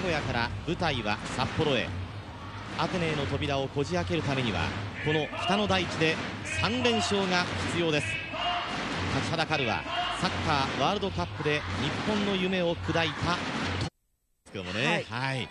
古屋から舞台は札幌へ。アテネへの扉をこじ開けるためにはこの北の大地で3連勝が必要です。立ちはだかるはサッカーワールドカップで日本の夢を砕いたですけどもね、はい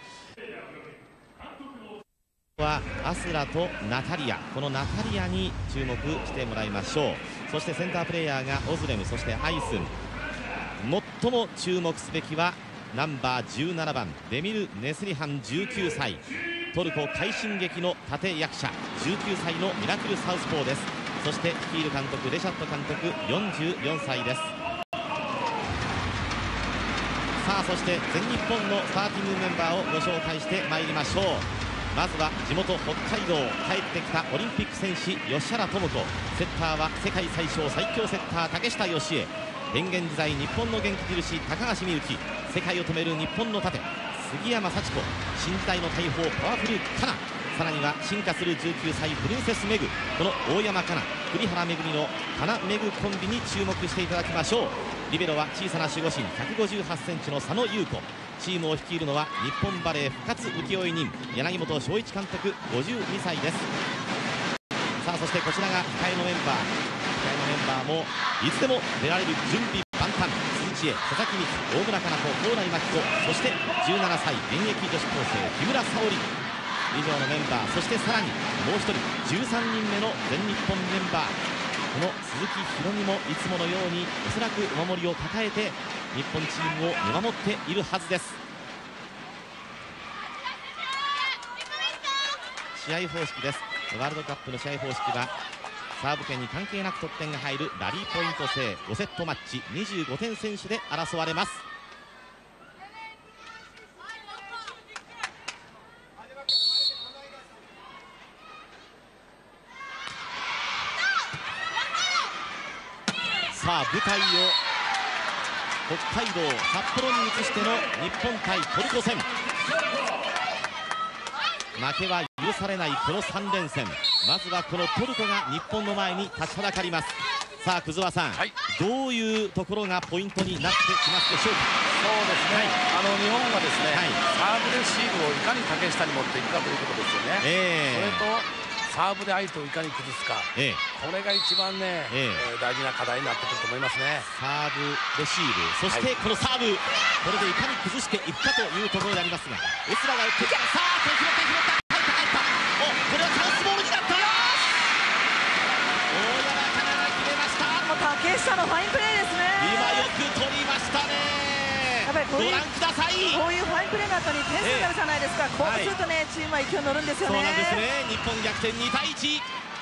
はアスラとナタリア、このナタリアに注目してもらいましょう。そしてセンタープレーヤーがオズレム、そしてアイスン。最も注目すべきはナンバー17番デミル・ネスリハン19歳、トルコ快進撃の立役者、19歳のミラクルサウスポーです。そして率いる監督レシャット監督44歳です。さあそして全日本のスターティングメンバーをご紹介してまいりましょう。まずは地元北海道帰ってきたオリンピック選手吉原智子、セッターは世界最小最強セッター竹下佳恵、変幻自在日本の元気印高橋美幸、世界を止める日本の盾杉山幸子、新時代の大砲パワフルカナ、さらには進化する19歳プリンセスメグ、この大山かな栗原恵のかなめぐコンビに注目していただきましょう。リベロは小さな守護神158センチの佐野優子、チームを率いるのは日本バレー復活請負人柳本昭一監督52歳です。さあそしてこちらが控えのメンバーもいつでも出られる準備万端、鈴木恵、佐々木美希、大村かな子、高麗真紀子、そして17歳現役女子高生木村沙織、以上のメンバー、そしてさらにもう一人13人目の全日本メンバー、この鈴木宏美もいつものようにおそらくお守りを抱えて日本チームを見守っているはずです。試合方式です。ワールドカップの試合方式はサーブ権に関係なく得点が入るラリーポイント制5セットマッチ25点選手で争われます。さあ舞台を北海道札幌に移しての日本対トルコ戦、負けは許されないこの3連戦、まずはこのトルコが日本の前に立ちはだかります。さあ葛和さん、どういうところがポイントになってきますでしょうか。 そうですね、日本がですね、サーブレシーブをいかに竹下に持っていくかということですよね。それとサーブで相手をいかに崩すか、これが一番ね、大事な課題になってくると思いますね。 サーブレシーブ、そしてこのサーブ、これでいかに崩していくかというところでありますが、エスラが打ってきた、さあこれ拾った入った、おこれはチャンスボールになった。大山かなが決めました。 もう竹下のファインプレーですね。 今よく取りましたね。 やっぱりご覧ください、 こういうファインプレーの後に点数になるじゃないですか、こうするとね、チームは勢いに乗るんですよね。 そうなんですね、日本逆転2対1。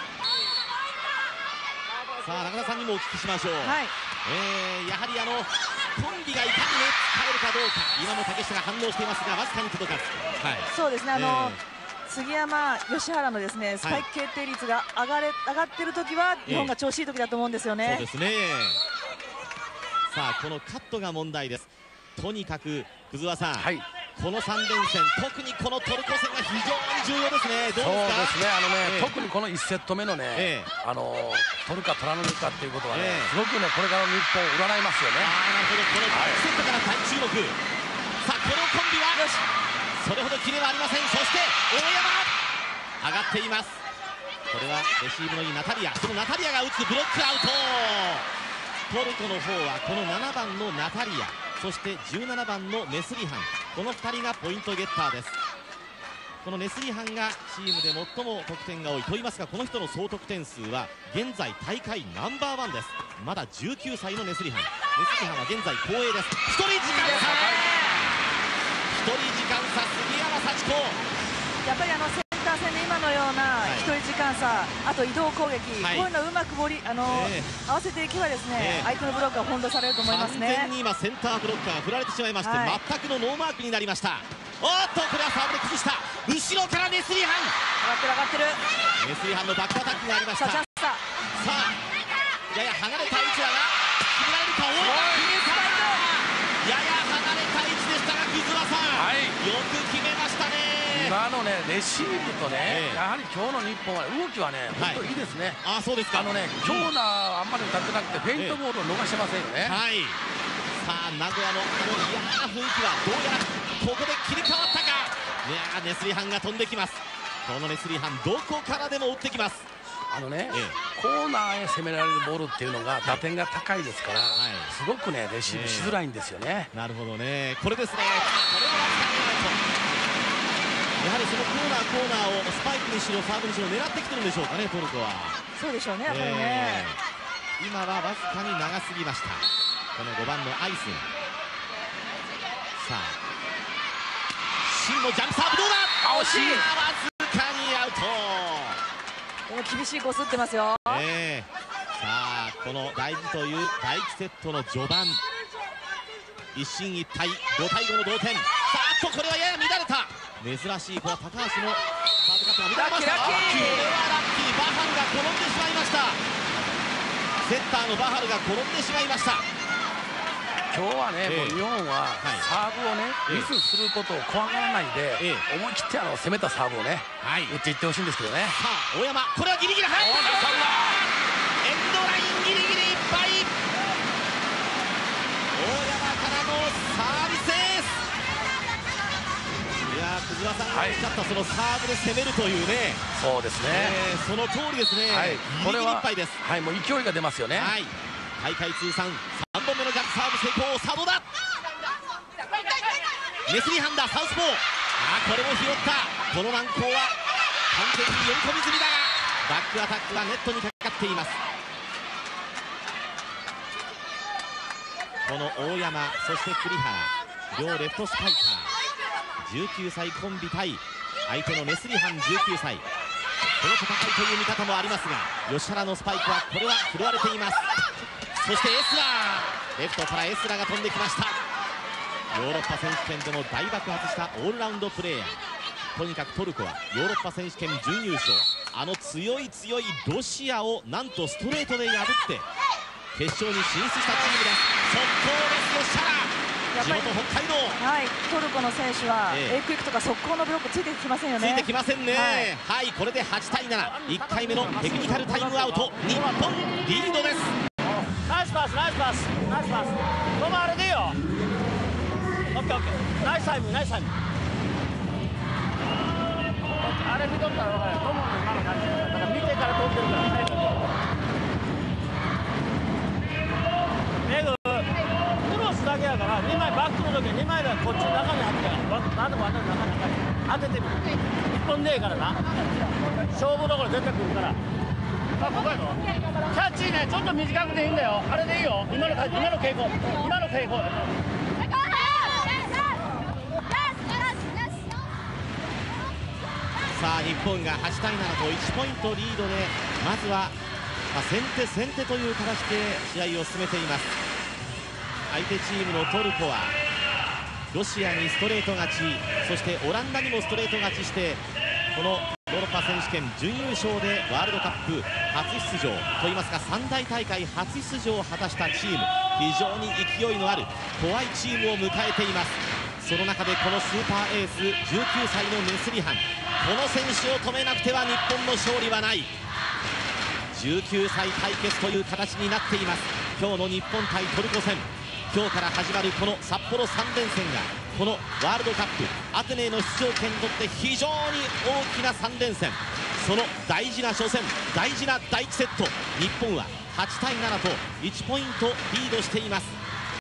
さあ中田さんにもお聞きしましょう。やはりコンビがいかにね使えるかどうか、今も竹下が反応していますがわずかに届かず、 そうですね、杉山、吉原のですねスパイク決定率が上がっている時は日本が調子いい時だと思うんですよね。 そうですね。さあこのカットが問題です。とにかく葛和さん、この3連戦、特にこのトルコ戦が非常に重要ですね。どうですか。 そうですね、特にこの1セット目のね、取るか取らぬかっていうことはね、すごくねこれからの日本を占いますよね。 なるほど、この1セットから大注目。さあこのコンビはそれほどキレはありません。そして大山上がっています。これはレシーブのいいナタリア、そのナタリアが打つブロックアウト。トルコの方はこの7番のナタリア、そして17番のネスリハン、この2人がポイントゲッターです。このネスリハンがチームで最も得点が多いと言いますが、この人の総得点数は現在大会ナンバーワンです。まだ19歳のネスリハンは現在後衛です。1人時間差杉山幸子、 やっぱりセンター戦で今のような1人時間差、あと移動攻撃、こういうのをうまく合わせていけばですね、相手のブロックが翻弄されると思いますね。 完全に今センターブロッカーが振られてしまいまして、全くのノーマークになりました。おっとこれはサーブで崩した、後ろからネスリハン、 上がってるネスリハンのバックアタックがありました。さあやや離れた位置だが決められるか。やや離れた位置でしたが葛和さん、よく決めましたね。 今のねレシーブとね、やはり今日の日本は動きはね本当いいですね。 そうですか。 今日のあんまり歌ってなくてフェイントボールを逃してませんよね。 さあ名古屋の嫌な雰囲気はどうやらここで切り替わっやー、ネスリハンが飛んできます。このネスリハンどこからでも打ってきます。 コーナーへ攻められるボールっていうのが打点が高いですから、すごくねレシーブしづらいんですよね。 なるほどね。これですね。これはやはりそのコーナーをスパイクにしろサーブにしろ狙ってきてるんでしょうかね、トルコは。 そうでしょうね、やっぱりね。 今はわずかに長すぎました。この5番のアイスン。さあ真のジャンプサーブどうだ。 惜しい。 わずかにアウト。 厳しいコース打ってますよ。 さあこの大事という第1セットの序盤、一進一退、5対5の同点。さあこれはやや乱れた。珍しい、これは高橋のサーブカットが乱れました。これはラッキー。バハルが転んでしまいました。セッターのバハルが転んでしまいました。 今日はね、もう日本はサーブをね、ミスすることを怖がらないで、思い切って攻めたサーブをね、打っていってほしいんですけどね。 さあ大山、これはギリギリ入った。エンドラインギリギリいっぱい。大山からのサービスエース。いやー、葛場さんがおっしゃったそのサーブで攻めるというね。 そうですね、 その通りですね。 これはギリギリいっぱいです。 もう勢いが出ますよね。 大会通算3本目のジャンプサーブ成功。さあどうだ。ネスリハンだ、サウスポー。これも拾った。この難攻は完全に読み込み済みだが、バックアタックはネットにかかっています。この大山、そして栗原、両レフトスパイカー、19歳コンビ対相手のネスリハン19歳。この戦いという見方もありますが、吉原のスパイクはこれは拾われています。そしてエスラー、レフトからエスラーが飛んできました。ヨーロッパ選手権でも大爆発したオールラウンドプレーヤー。とにかくトルコはヨーロッパ選手権準優勝、強いロシアをなんとストレートで破って決勝に進出したチームです。速攻です、吉原、地元北海道。 トルコの選手はエクイクとか速攻のブロックついてきませんよね。 ついてきませんね。これで8対7、1回目のテクニカルタイムアウト、日本リードです。 ナイスパス、ナイスパス、ナイスパス。止まるでよ。オッケーオッケー。ナイスタイム、ナイスタイム。あれ見とったら分かる。トモの今の感じだから見てから飛んでるから。メグ、クロスだけやから2枚バックの時2枚がこっちの中に入ってるから。なんでも当ててみる。1本ねえからな。勝負どころ絶対来るから。ここやろ。キャッチね、ちょっと短くていいんだよ。あれでいいよ。今の傾向。 さあ日本が8対7と1ポイントリードで、まずは、先手という形で試合を進めています。相手チームのトルコはロシアにストレート勝ち、そしてオランダにもストレート勝ちして、このヨーロッパ選手権準優勝でワールドカップ初出場といいますか、三大大会初出場を果たしたチーム、非常に勢いのある怖いチームを迎えています。その中でこのスーパーエース19歳のネスリハン、この選手を止めなくては日本の勝利はない。19歳対決という形になっています。今日の日本対トルコ戦、今日から始まるこの札幌3連戦が、このワールドカップアテネへの出場権にとって非常に大きな3連戦、その大事な初戦、大事な第1セット、日本は8対7と1ポイントリードしています。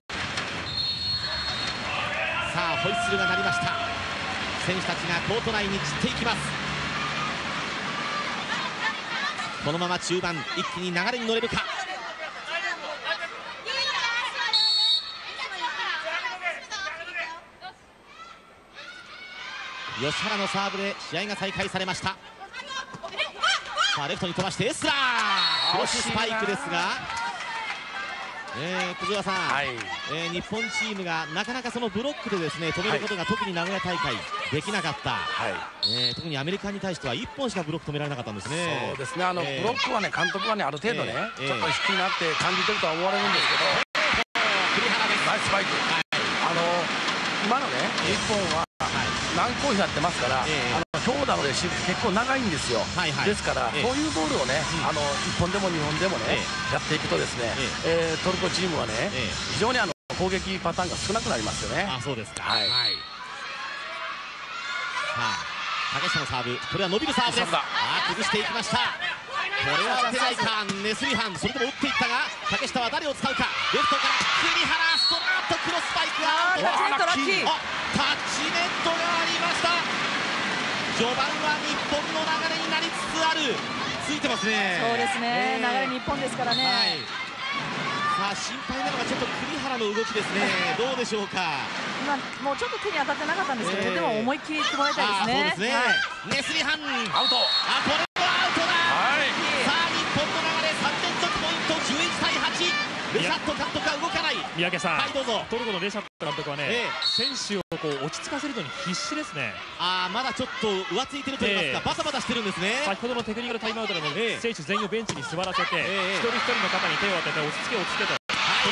さあホイッスルが鳴りました。選手たちがコート内に散っていきます。このまま中盤一気に流れに乗れるか。吉原のサーブで試合が再開されました。さあレフトに飛ばしてエスラー、クロススパイクですが、葛場さん、日本チームがなかなかそのブロックでですね止めることが、特に名古屋大会できなかった、特にアメリカに対しては1本しかブロック止められなかったんですね。 そうですね、ブロックはね、監督はね、ある程度ね、ちょっと引きになって感じてるとは思われるんですけど、 栗原です。 ナイススパイク。今のね、日本は難攻になってますから、強打のレシーブ結構長いんですよ。ですから、そういうボールをね、1本でも2本でもね、やっていくとですね、トルコチームはね、非常に攻撃パターンが少なくなりますよね。 そうですか。さ竹下のサーブ、これは伸びるサーブです。崩していきました。これは打てないか。ネスリハン、それとも打っていったが、竹下は誰を使うか。レフトから栗原、ストラートクロススパイクがタッチネットタッチネットがありました。序盤は日本の流れになりつつある。ついてますね。 そうですね、流れ日本ですからね。 さあ心配なのがちょっと栗原の動きですね。どうでしょうか。 今もうちょっと手に当たってなかったんですけど、でも思いっきりいってもらいたいですね。 ネスリハンアウト。これはアウトだ。さあ日本の流れ3連続ポイント、11対8。レシャット監督は動かない。 三宅さん、 はいどうぞ。 トルコのレシャット監督はね、選手をこう落ち着かせるのに必死ですね。 まだちょっと浮ついてると言いますか、バタバタしてるんですね。 先ほどのテクニカルタイムアウトでも選手全員をベンチに座らせて、一人一人の肩に手を当てて落ち着け落ち着けと。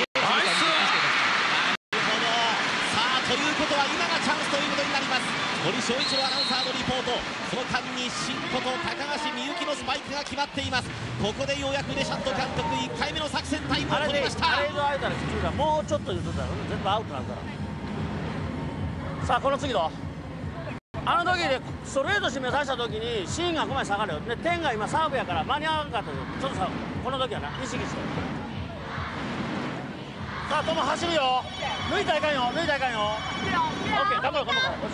ということは今がチャンスということになります。森翔一郎アナウンサーのリポート。その間に新子と高橋美幸のスパイクが決まっています。ここでようやくレシャット監督1回目の作戦タイムを取りました。 あれ以上空いたら普通だ。もうちょっと言うとったら全部アウトなんだから。さあこの次どあの時でストレート締めさせた時にシーンがここまで下がるよ。で点が今サーブやから間に合わなかったよ。ちょっとさこの時はな意識して。さあトモ走るよ。抜いたらいかんよ。抜いたらいかんよ。オッケー頑張ろう頑張ろう。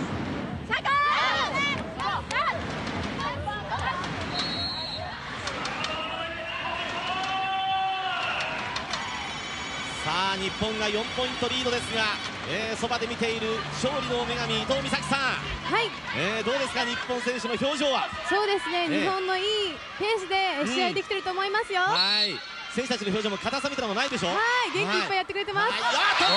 さあ日本が4ポイントリードですが、そばで見ている勝利の女神伊藤美咲さん、 はい、 どうですか日本選手の表情は。 そうですね、日本のいいペースで試合できてると思いますよ。 はい選手たちの表情も硬さみたいなのもないでしょ。 はい、元気いっぱいやってくれてます。これも決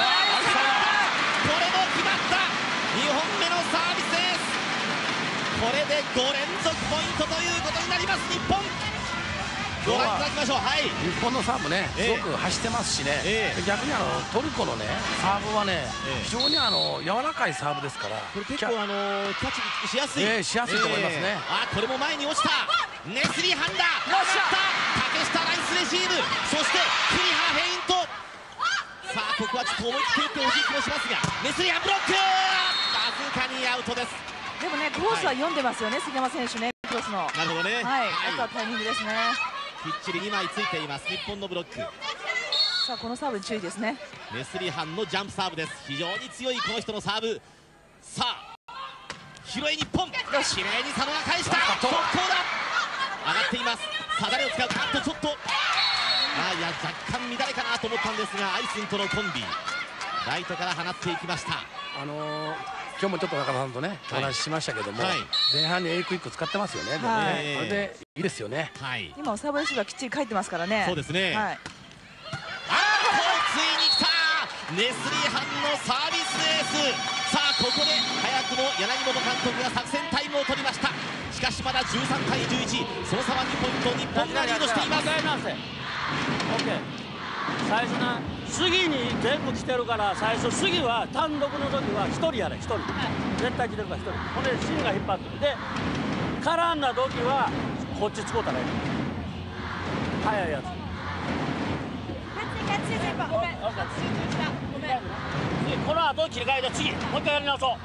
まった2本目のサービスエース。これで5連続ポイントということになります日本。ご覧いただきましょう。日本のサーブねすごく走ってますしね、逆にトルコのねサーブはね非常に柔らかいサーブですから、 これ結構キャッチしやすい、 しやすいと思いますね。 これも前に落ちた。ネスリハンダ竹下ナイスレシーブ、そして栗原フェイント。さあここはちょっと思い切って打ってほしい気もしますが、ネスリハンブロック、わずかにアウトです。 でもねコースは読んでますよね、杉山選手ね、クロスの。 なるほどね。 あとはタイミングですね。 きっちり2枚ついています日本のブロック。 さあこのサーブに注意ですね。 ネスリハンのジャンプサーブです。非常に強いこの人のサーブ。さあ拾い日本、きれいに佐野が返した。速攻だ。上がっています。さあ誰を使うか。ちょっと若干乱れかなと思ったんですが、アイスンとのコンビライトから放っていきました。 今日もちょっと中田さんとねお話ししましたけども、前半にエイクイック使ってますよね。これでいいですよね。 今もサーブレシーブはきっちり書いてますからね。 そうですね。ついに来たネスリハンのサービスエース。さあここで早くも柳本監督が作戦タイムを取りました。しかしまだ13対11、その差は2ポイント、日本がリードしています。 最初な杉に全部来てるから、最初杉は単独の時は1人やれ、1人絶対来てるから1人。ほんで芯が引っ張ってる。で絡んだ時はこっち使うたらいい。速いやつ。この後切り替えて次もう一回やり直そう。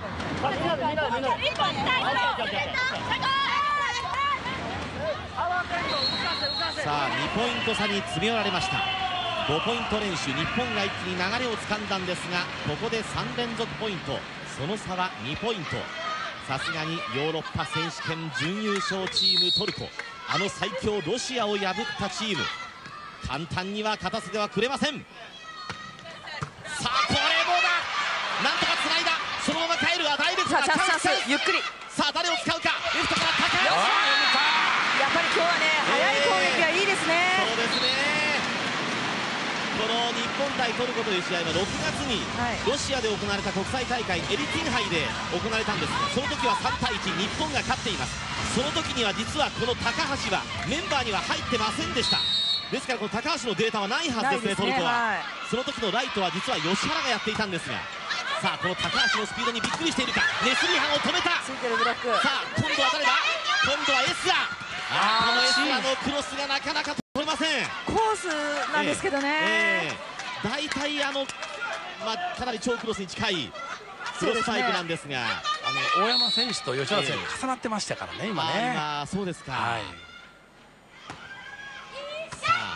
さあ2ポイント差に詰め寄られました。5ポイント連取、日本が一気に流れをつかんだんですが、ここで3連続ポイント、その差は2ポイント。さすがにヨーロッパ選手権準優勝チームトルコ、最強ロシアを破ったチーム、簡単には勝たせてはくれません。さあこれもだ、なんとかつないだ。そのまま帰る。ダイレクトなチャンス、 ゆっくり。 さあ誰を使うか。レフトから高橋。 やっぱり今日はね速い攻撃がいいですね。 そうですね。この日本対トルコという試合は6月にロシアで行われた国際大会エリティン杯で行われたんですが、その時は3対1日本が勝っています。その時には実はこの高橋はメンバーには入ってませんでした。ですからこの高橋のデータはないはずですね、トルコは。その時のライトは実は吉原がやっていたんですが、さあこの高橋のスピードにびっくりしているか。ネスリハンを止めた。 ついてるブロック。 さあ今度は誰だ。今度はエスラ。このエスラのクロスがなかなか取れません。 コースなんですけどね。 大体かなり超クロスに近いクロスタイプなんですが、 大山選手と吉原選手重なってましたからね、今ね。 そうですか。はい、さあ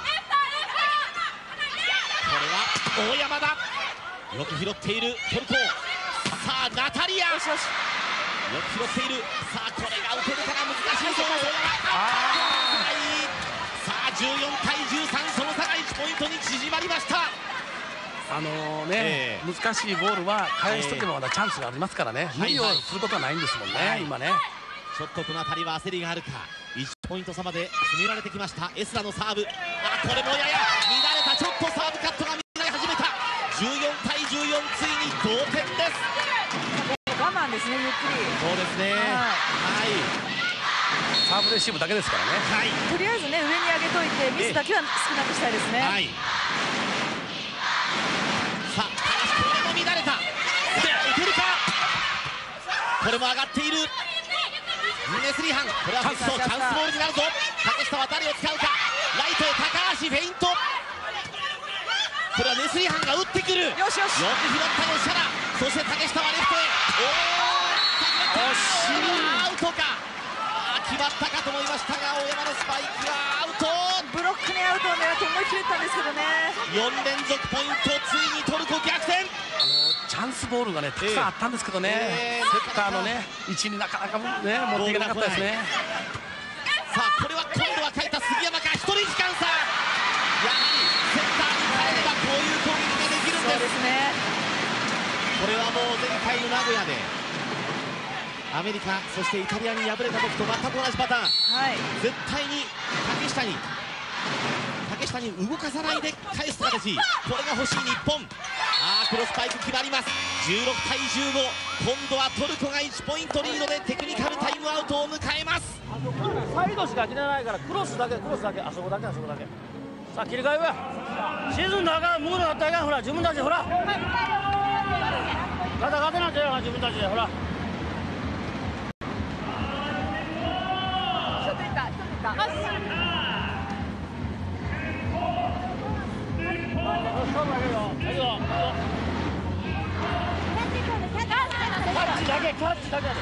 これは大山だ。よく拾っているトルコ。さあナタリア、よく拾っている。さあこれが打てるから難しいぞ。さあ14対13、その差が1ポイントに縮まりました。 難しいボールは返しとけばまだチャンスがありますからね、無理をすることはないんですもんね、今ね。 ちょっとこの辺りは焦りがあるか。1ポイント差まで詰められてきました。エスラのサーブ、これもやや乱れた。ちょっとサーブカットが乱れ始めた。14対14、ついに同点です。 我慢ですね、ゆっくり。 そうですね。 サーブレシーブだけですからね。 とりあえずね、上に上げといてミスだけは少なくしたいですね。 さあこれも乱れた。打てるか。これも上がっている。ネスリハン、これはチャンスボールになるぞ。竹下は誰を使うか。ライトへ高橋フェイント。これはネスリハンが打ってくる。よく拾った吉原。そして竹下はレフトへ。アウトか。決まったかと思いましたが、大山のスパイクはアウト。 ブロックにアウトを狙って思い切れたんですけどね。 4連続ポイント、ついにトルコ逆転。 チャンスボールがねたくさんあったんですけどね、セッターのね位置になかなかね持っていけなかったですね。 さあこれは今度は変えた杉山か。1人時間差。やはりセッターに変えればこういう攻撃ができるんです。 そうですね。 これはもう前回の名古屋でアメリカ、そしてイタリアに敗れた時と全く同じパターン。絶対に竹下に動かさないで返す形、これが欲しい日本。クロスパイク決まります。16対15、今度はトルコが1ポイントリードでテクニカルタイムアウトを迎えます。 サイドしか切れないからクロスだけ、あそこだけ。さあ切り替えはシーズンだから向こうだったらいかん。ほら自分たちでほら勝てなんてよ、自分たちでほら。キャッチだけやで。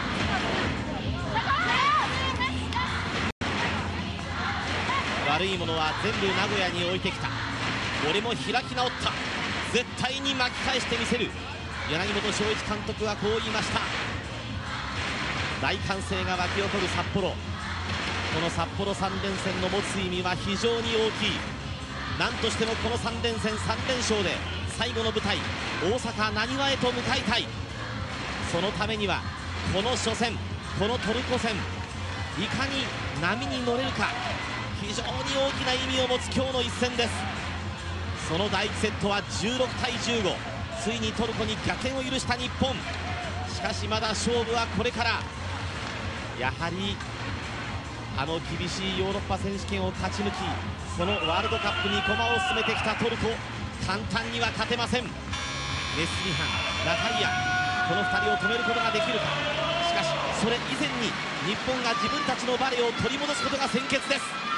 悪いものは全部名古屋に置いてきた。俺も開き直った。絶対に巻き返してみせる。柳本正一監督はこう言いました。大歓声が沸き起こる札幌。この札幌3連戦の持つ意味は非常に大きい。何としてもこの3連戦3連勝で最後の舞台大阪なにわへと向かいたい。そのためにはこの初戦、このトルコ戦、いかに波に乗れるか、非常に大きな意味を持つ今日の一戦です。その第1セットは16対15、ついにトルコに逆転を許した日本。しかしまだ勝負はこれから。やはり厳しいヨーロッパ選手権を勝ち抜き、そのワールドカップに駒を進めてきたトルコ、簡単には勝てません。ネスリハン、ナタリア、この2人を止めることができるか。しかしそれ以前に日本が自分たちのバレーを取り戻すことが先決です。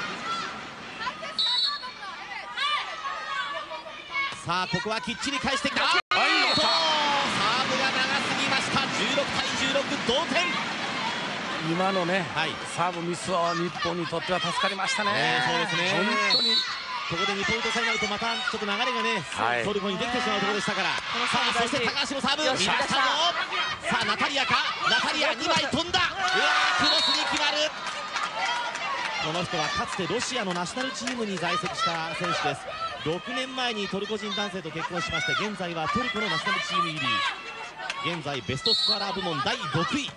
さあここはきっちり返してきた。サーブが長すぎました。16対16、同点。 今のね、サーブミスは日本にとっては助かりましたね。 そうですね。 本当にここで2ポイント差になるとまたちょっと流れがね、トルコにできてしまうところでしたから。さあそして高橋のサーブ、見ましたぞ。さあナタリアか。ナタリア2枚飛んだ。クロスに決まる。この人はかつてロシアのナショナルチームに在籍した選手です。6年前にトルコ人男性と結婚しまして、現在はトルコのナショナルチーム入り。現在ベストスコアラー部門第6位。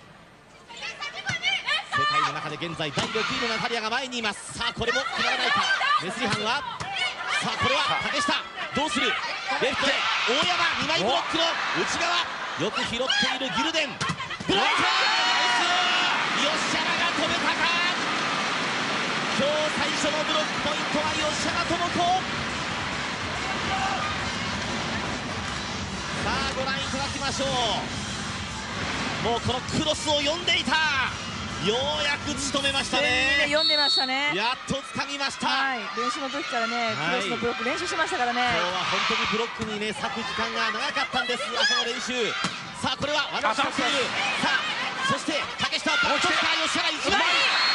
世界の中で現在第6位のナタリアが前にいます。さあこれも決まらないか。ネスリハンはさあこれは竹下どうする。レフトへ大山、2枚ブロックの内側、よく拾っているギルデン、ブロック、ナイス。吉原が止めたか。今日最初のブロックポイントは吉原智子。さあご覧いただきましょう。もうこのクロスを読んでいた。ようやく仕留めましたね。 読んでましたね。 やっと掴みました。 練習の時からね、クロスのブロック練習しましたからね。 今日は本当にブロックにね割く時間が長かったんです。朝の練習。さあこれはワンアップする。さあそして竹下バックトスカー吉原1枚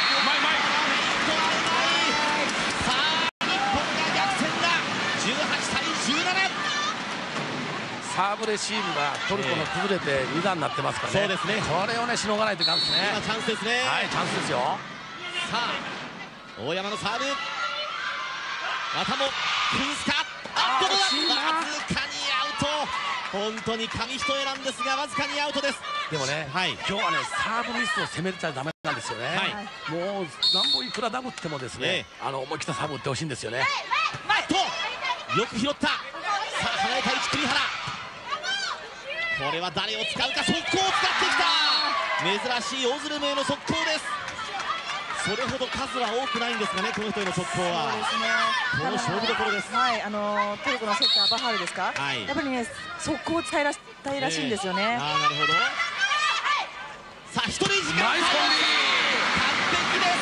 さあ日本が逆転だ。18対17。 サーブレシーブがトルコの崩れて2段になってますからね。 そうですね。 これをねしのがないといかんですね。 今チャンスですね。 はい、チャンスですよ。 さあ大山のサーブ、またも崩すか。あっと、わずかにアウト。本当に紙一重なんですがわずかにアウトです。 でもね、はい、今日はねサーブミスを攻めちゃダメなんですよね。はい、もう何本いくらダブってもですね、思い切ったサーブ打ってほしいんですよね。 あっとよく拾った。さあ離れた位置栗原、これは誰を使うか。速攻を使ってきた。珍しいオズルムへの速攻です。それほど数は多くないんですがね、この人への速攻は。そうですね、この勝負どころです。 はい、トルコのセッターバハールですか、はい、やっぱりね速攻を伝えらしいんですよね。 ああ、なるほど。さあ一人時間、 ナイスコンビ、 完璧です。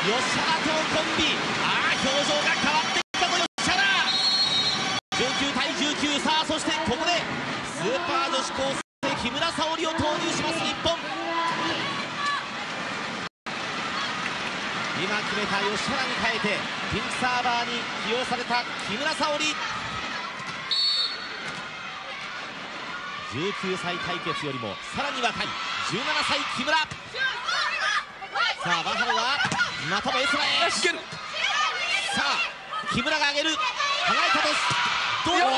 吉原とコンビ、ああ表情が変わってきたぞ吉原。19対19。さあそしてここでスーパー女子高生木村沙織を投入します日本。今決めた吉原に変えてピンクサーバーに起用された木村沙織。19歳対決よりもさらに若い17歳木村。さあバハルはまたもエスラへ。さあ木村が上げる、離れたトス、どうだ。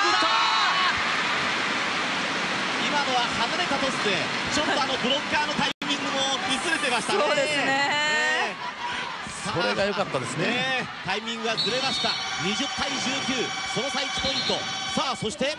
今のは離れたトスでちょっとブロッカーのタイミングも崩れてましたね。 そうですね、 これが良かったですね。 タイミングがずれました。20対19、その差1ポイント。さあそして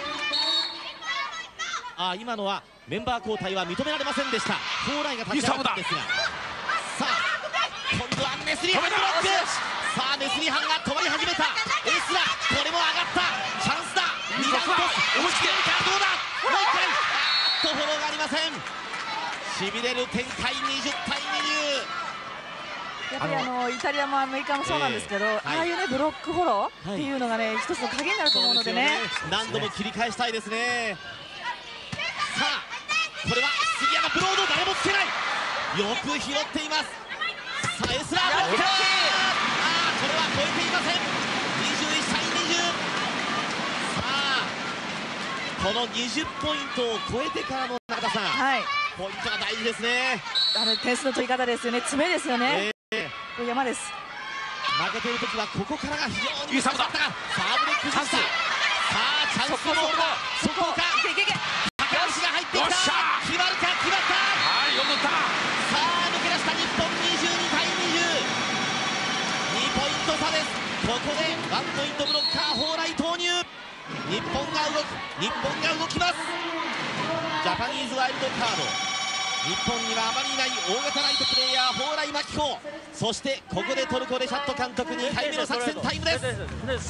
今のはメンバー交代は認められませんでした。高麗が立ち上がったんですが、さあ今度はネスリハンブロック。さあネスリハンが止まり始めた。エースラこれも上がった、チャンスだ。2段トス押し切れるか、どうだ。もう一回、フォローがありません。しびれる展開、20対20。 やっぱりイタリアもアメリカもそうなんですけど、ああいうねブロックフォローっていうのがね、一つの鍵になると思うのでね、 何度も切り返したいですね。さあこれは杉山ブロード、誰もつけない、よく拾っています。さあエスラーブロック、これは超えていません。21対20。さあこの20ポイントを超えてからの中田さん、ポイントが大事ですね。 点数の取り方ですよね、詰めですよね。山です。 負けている時はここからが非常に難しかったが、サーブで崩した。さあチャンスのボールだ。そこか高橋が入ってきた。決まるか、決まった。 はい、よく打った。 さあ抜け出した日本、22対20、2ポイント差です。ここでワンポイントブロッカー蓬莱投入。日本が動く、日本が動きます。ジャパニーズワイルドカード、日本にはあまりいない大型ライトプレーヤー蓬莱真紀子。そしてここでトルコレシャット監督2回目の作戦タイムです。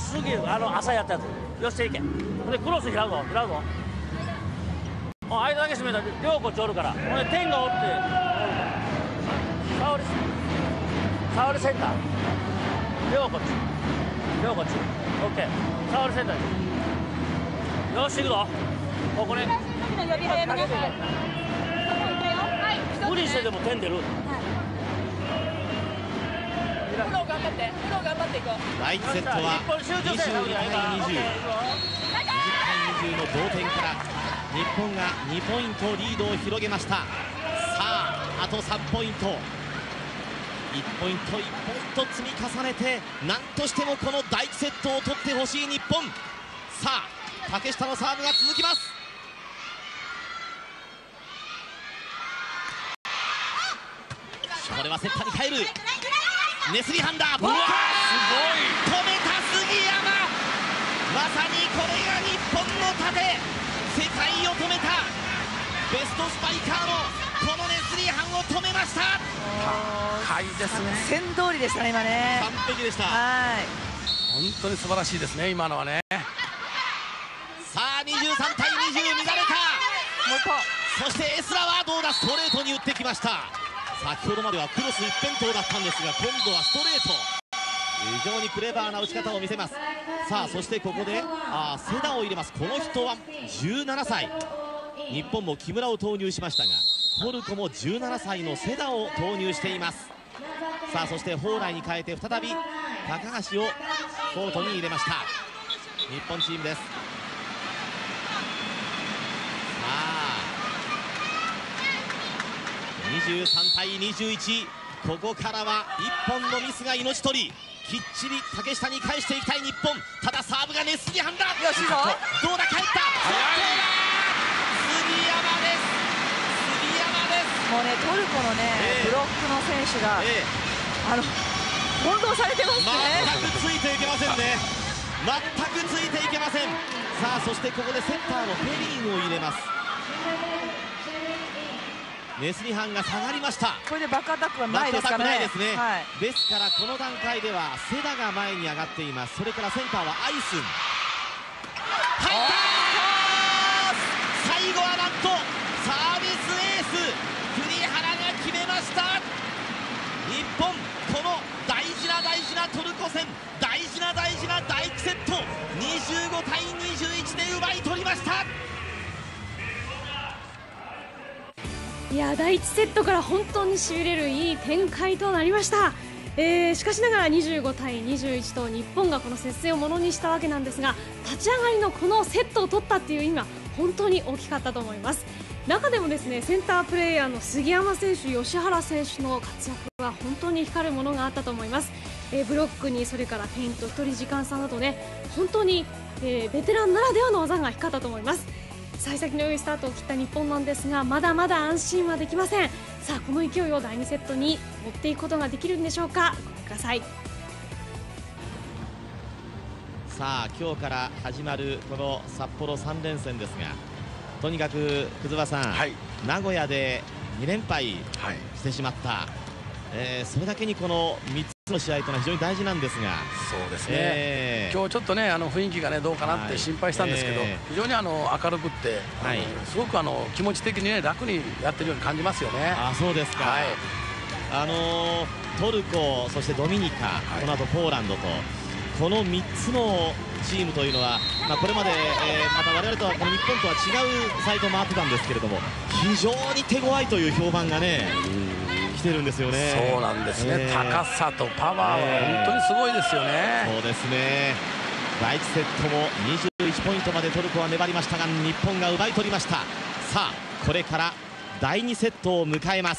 すぐ朝やったやつよしていけ。でクロス開くぞ、開くぞ。間だけ閉めたら両こっちおるから、ほんで天がおって沙織センター、両こっち両こっち OK。 沙織センターによし行くぞ。ここね無理してでも点出る。 第1セットは22対20、20対20の同点から日本が2ポイントリードを広げました。さああと3ポイント、1ポイント1ポイント積み重ねて、何としてもこの第1セットを取ってほしい日本。さあ竹下のサーブが続きます。これはセッターに変える。ネスリハンダー、ブロッカー、止めた杉山。まさにこれが日本の盾、世界を止めたベストスパイカーのこのネスリハンを止めました。 高いですね。 先通りでしたね今ね。 完璧でした。 本当に素晴らしいですね今のはね。 さあ23対20、乱れた。 もう一個。そしてエスラはどうだ、ストレートに打ってきました。先ほどまではクロス一辺倒だったんですが、今度はストレート、非常にクレバーな打ち方を見せます。さあそしてここでセダを入れます。この人は17歳。日本も木村を投入しましたが、 トルコも17歳のセダを投入しています。さあそして蓬莱に変えて再び高橋をコートに入れました日本チームです。さあ23対21、ここからは1本のミスが命取り、きっちり竹下に返していきたい日本。ただサーブがネスリハンだ。 よしいいぞ。 どうだ、帰った。杉山です。杉山です。 もうね、トルコのね、ブロックの選手が、翻弄されてますね。 全くついていけませんね。全くついていけません。さあそしてここでセッターのペリンを入れます。ネスリハンが下がりました。 これでバックアタックはないですからね。 ですからこの段階ではセダが前に上がっています。それからセンターはアイスン。入った。最後はなんとサービスエース栗原が決めました。日本、この大事な大事なトルコ戦、大事な大事な第1セット、25対21で奪い取りました。 いや、第1セットから本当にしびれるいい展開となりました。しかしながら25対21と日本がこの接戦をものにしたわけなんですが、立ち上がりのこのセットを取ったっていう意味は本当に大きかったと思います。中でもですね、センタープレーヤーの杉山選手、吉原選手の活躍は本当に光るものがあったと思います。ブロックにそれからフェイント、1人時間差などね、本当に、ベテランならではの技が光ったと思います。幸先の良いスタートを切った日本なんですが、まだまだ安心はできません。さあこの勢いを第2セットに持っていくことができるんでしょうか。ご覧ください。 さあ今日から始まるこの札幌3連戦ですが、とにかく葛場さん、名古屋で2連敗してしまった、それだけにこの3つの試合というのは非常に大事なんですが。 そうですね、今日ちょっとね雰囲気がねどうかなって心配したんですけど、非常に明るくって、すごく気持ち的にね楽にやってるように感じますよね。 そうですか。トルコ、そしてドミニカ、この後ポーランドと、この3つのチームというのは、これまで、また我々とはこの日本とは違うサイトもあってたんですけれども、非常に手強いという評判がね来てるんですよね。 そうなんですね、高さとパワーは本当にすごいですよね。 そうですね。第1セットも21ポイントまでトルコは粘りましたが、日本が奪い取りました。さあこれから第2セットを迎えます。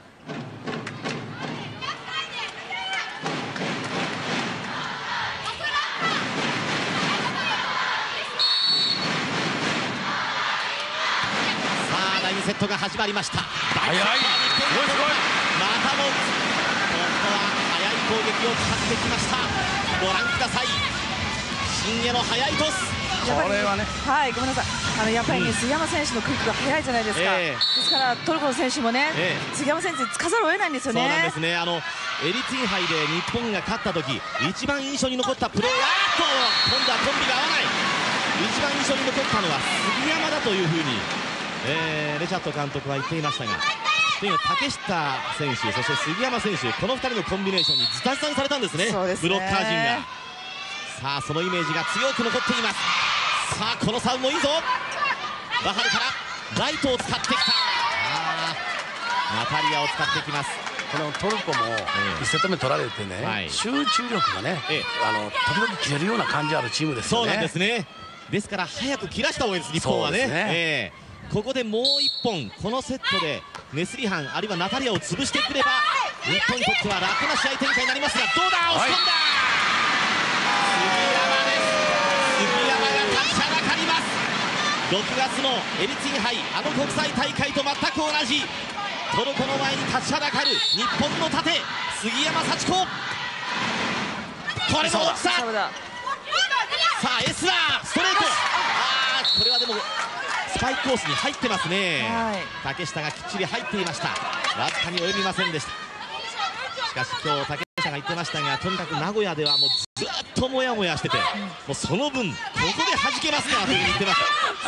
第2セットが始まりました。 早い、すごいすごい。 またもここは速い攻撃を使ってきました。ご覧ください、新への速いトス。 これはね、 ごめんなさい、やっぱりね、杉山選手のクイックが速いじゃないですか。ですからトルコの選手もね、杉山選手につかざるを得ないんですよね。 そうなんですね。エリツィン杯で日本が勝った時、一番印象に残ったプレー、今度はコンビが合わない。一番印象に残ったのは杉山だというふうにレチャット監督は言っていましたが、というのは竹下選手、そして杉山選手、この2人のコンビネーションにズタズタにされたんですね、ブロッカー陣が。さあそのイメージが強く残っています。さあこのサウンドいいぞ。バハルからライトを使ってきた。ナタリアを使ってきます。 このトルコも1セット目取られてね、集中力がね、時々切れるような感じあるチームですよね。 そうなんですね。ですから早く切らした方がいいです、日本はね。ここでもう1本、このセットでネスリハンあるいはナタリアを潰してくれば日本にとっては楽な試合展開になりますが、どうだ、押し込んだ、杉山が立ちはだかります。6月のエリツィン杯、国際大会と全く同じトルコの前に立ちはだかる日本の盾、杉山幸子。これも落ちた。さあエスラーストレート、これはでもスパイクコースに入ってますね。竹下がきっちり入っていました。わずかに及びませんでした。しかし今日竹下が言ってましたが、とにかく名古屋ではもうずっとモヤモヤしてて、もうその分ここで弾けますからというふうに言ってました。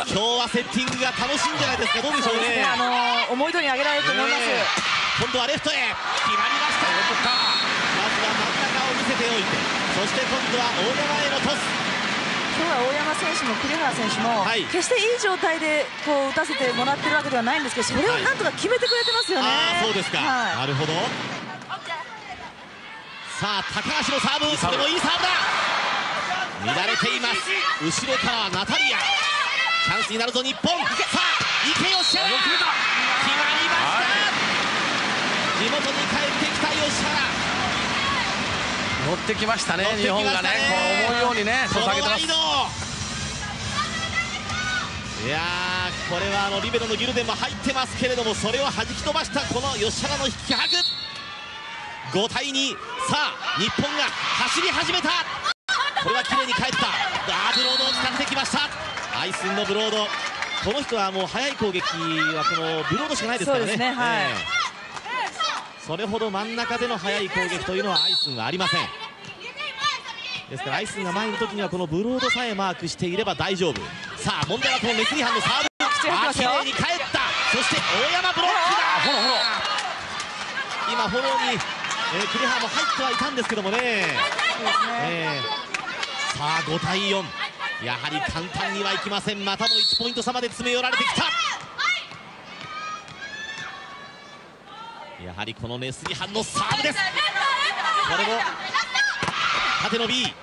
今日はセッティングが楽しいんじゃないですか。どうでしょうね。 思い通りに上げられると思います。 今度はレフトへ決まりました。まずは真ん中を見せておいて、そして今度は大山へのトス。 今日はは大山選手も栗原選手も、決していい状態でこう打たせてもらってるわけではないんですけど、それをなんとか決めてくれてますよね。 そうですか、なるほど。さあ高橋のサーブ、それもいいサーブだ。乱れています。後ろからはナタリア、チャンスになるぞ日本。さあ池吉原、決まりました。地元に帰ってきた吉原、 乗ってきましたね、日本がね、こう思うようにね、 このワイド。いやー、これはリベロのギルデンも入ってますけれども、それを弾き飛ばしたこの吉原の引き拍。5対2、さあ日本が走り始めた。これは綺麗に返った。ブロードを使ってきました。アイスンのブロード、この人はもう速い攻撃はこのブロードしかないですからね。それほど真ん中での速い攻撃というのはアイスンはありません。ですからアイスンが前の時にはこのブロードさえマークしていれば大丈夫。さあ問題はこのレスリーハンのサーブ、綺麗に返った。そして大山ブロックだ。今フォローに栗原も入ってはいたんですけどもね。さあ5対4、やはり簡単にはいきません。またも1ポイント差まで詰め寄られてきた。やはりこのレスリーハンのサーブです。これも縦の B、 よ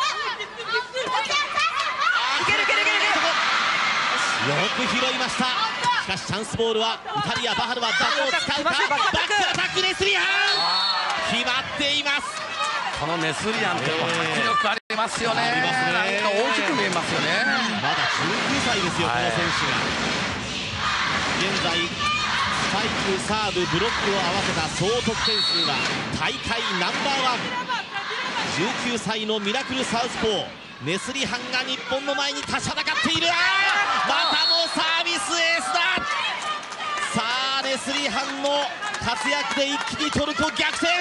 く拾いました。しかしチャンスボールはイタリア。バハルは誰を使うか。バックアタックレスリーハン、決まっています。 このネスリアンって迫力ありますよね。なんか大きく見えますよね。 まだ19歳ですよ、この選手が。現在スパイク、サーブ、ブロックを合わせた総得点数は大会ナンバーワン。19歳のミラクルサウスポーネスリハンが日本の前に立ちはだかっている。またもサービスエースだ。さあネスリハンの活躍で一気にトルコ逆転。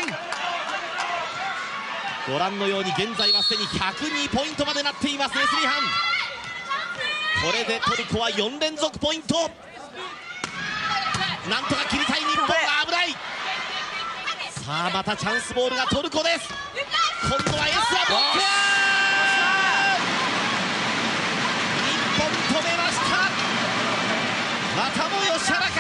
ご覧のように現在はすでに102ポイントまでなっていますネスリハン。これでトルコは4連続ポイント。なんとか切りたい日本が危ない。さあまたチャンスボールがトルコです。今度はエスラブロック、日本止めました。またも吉原か。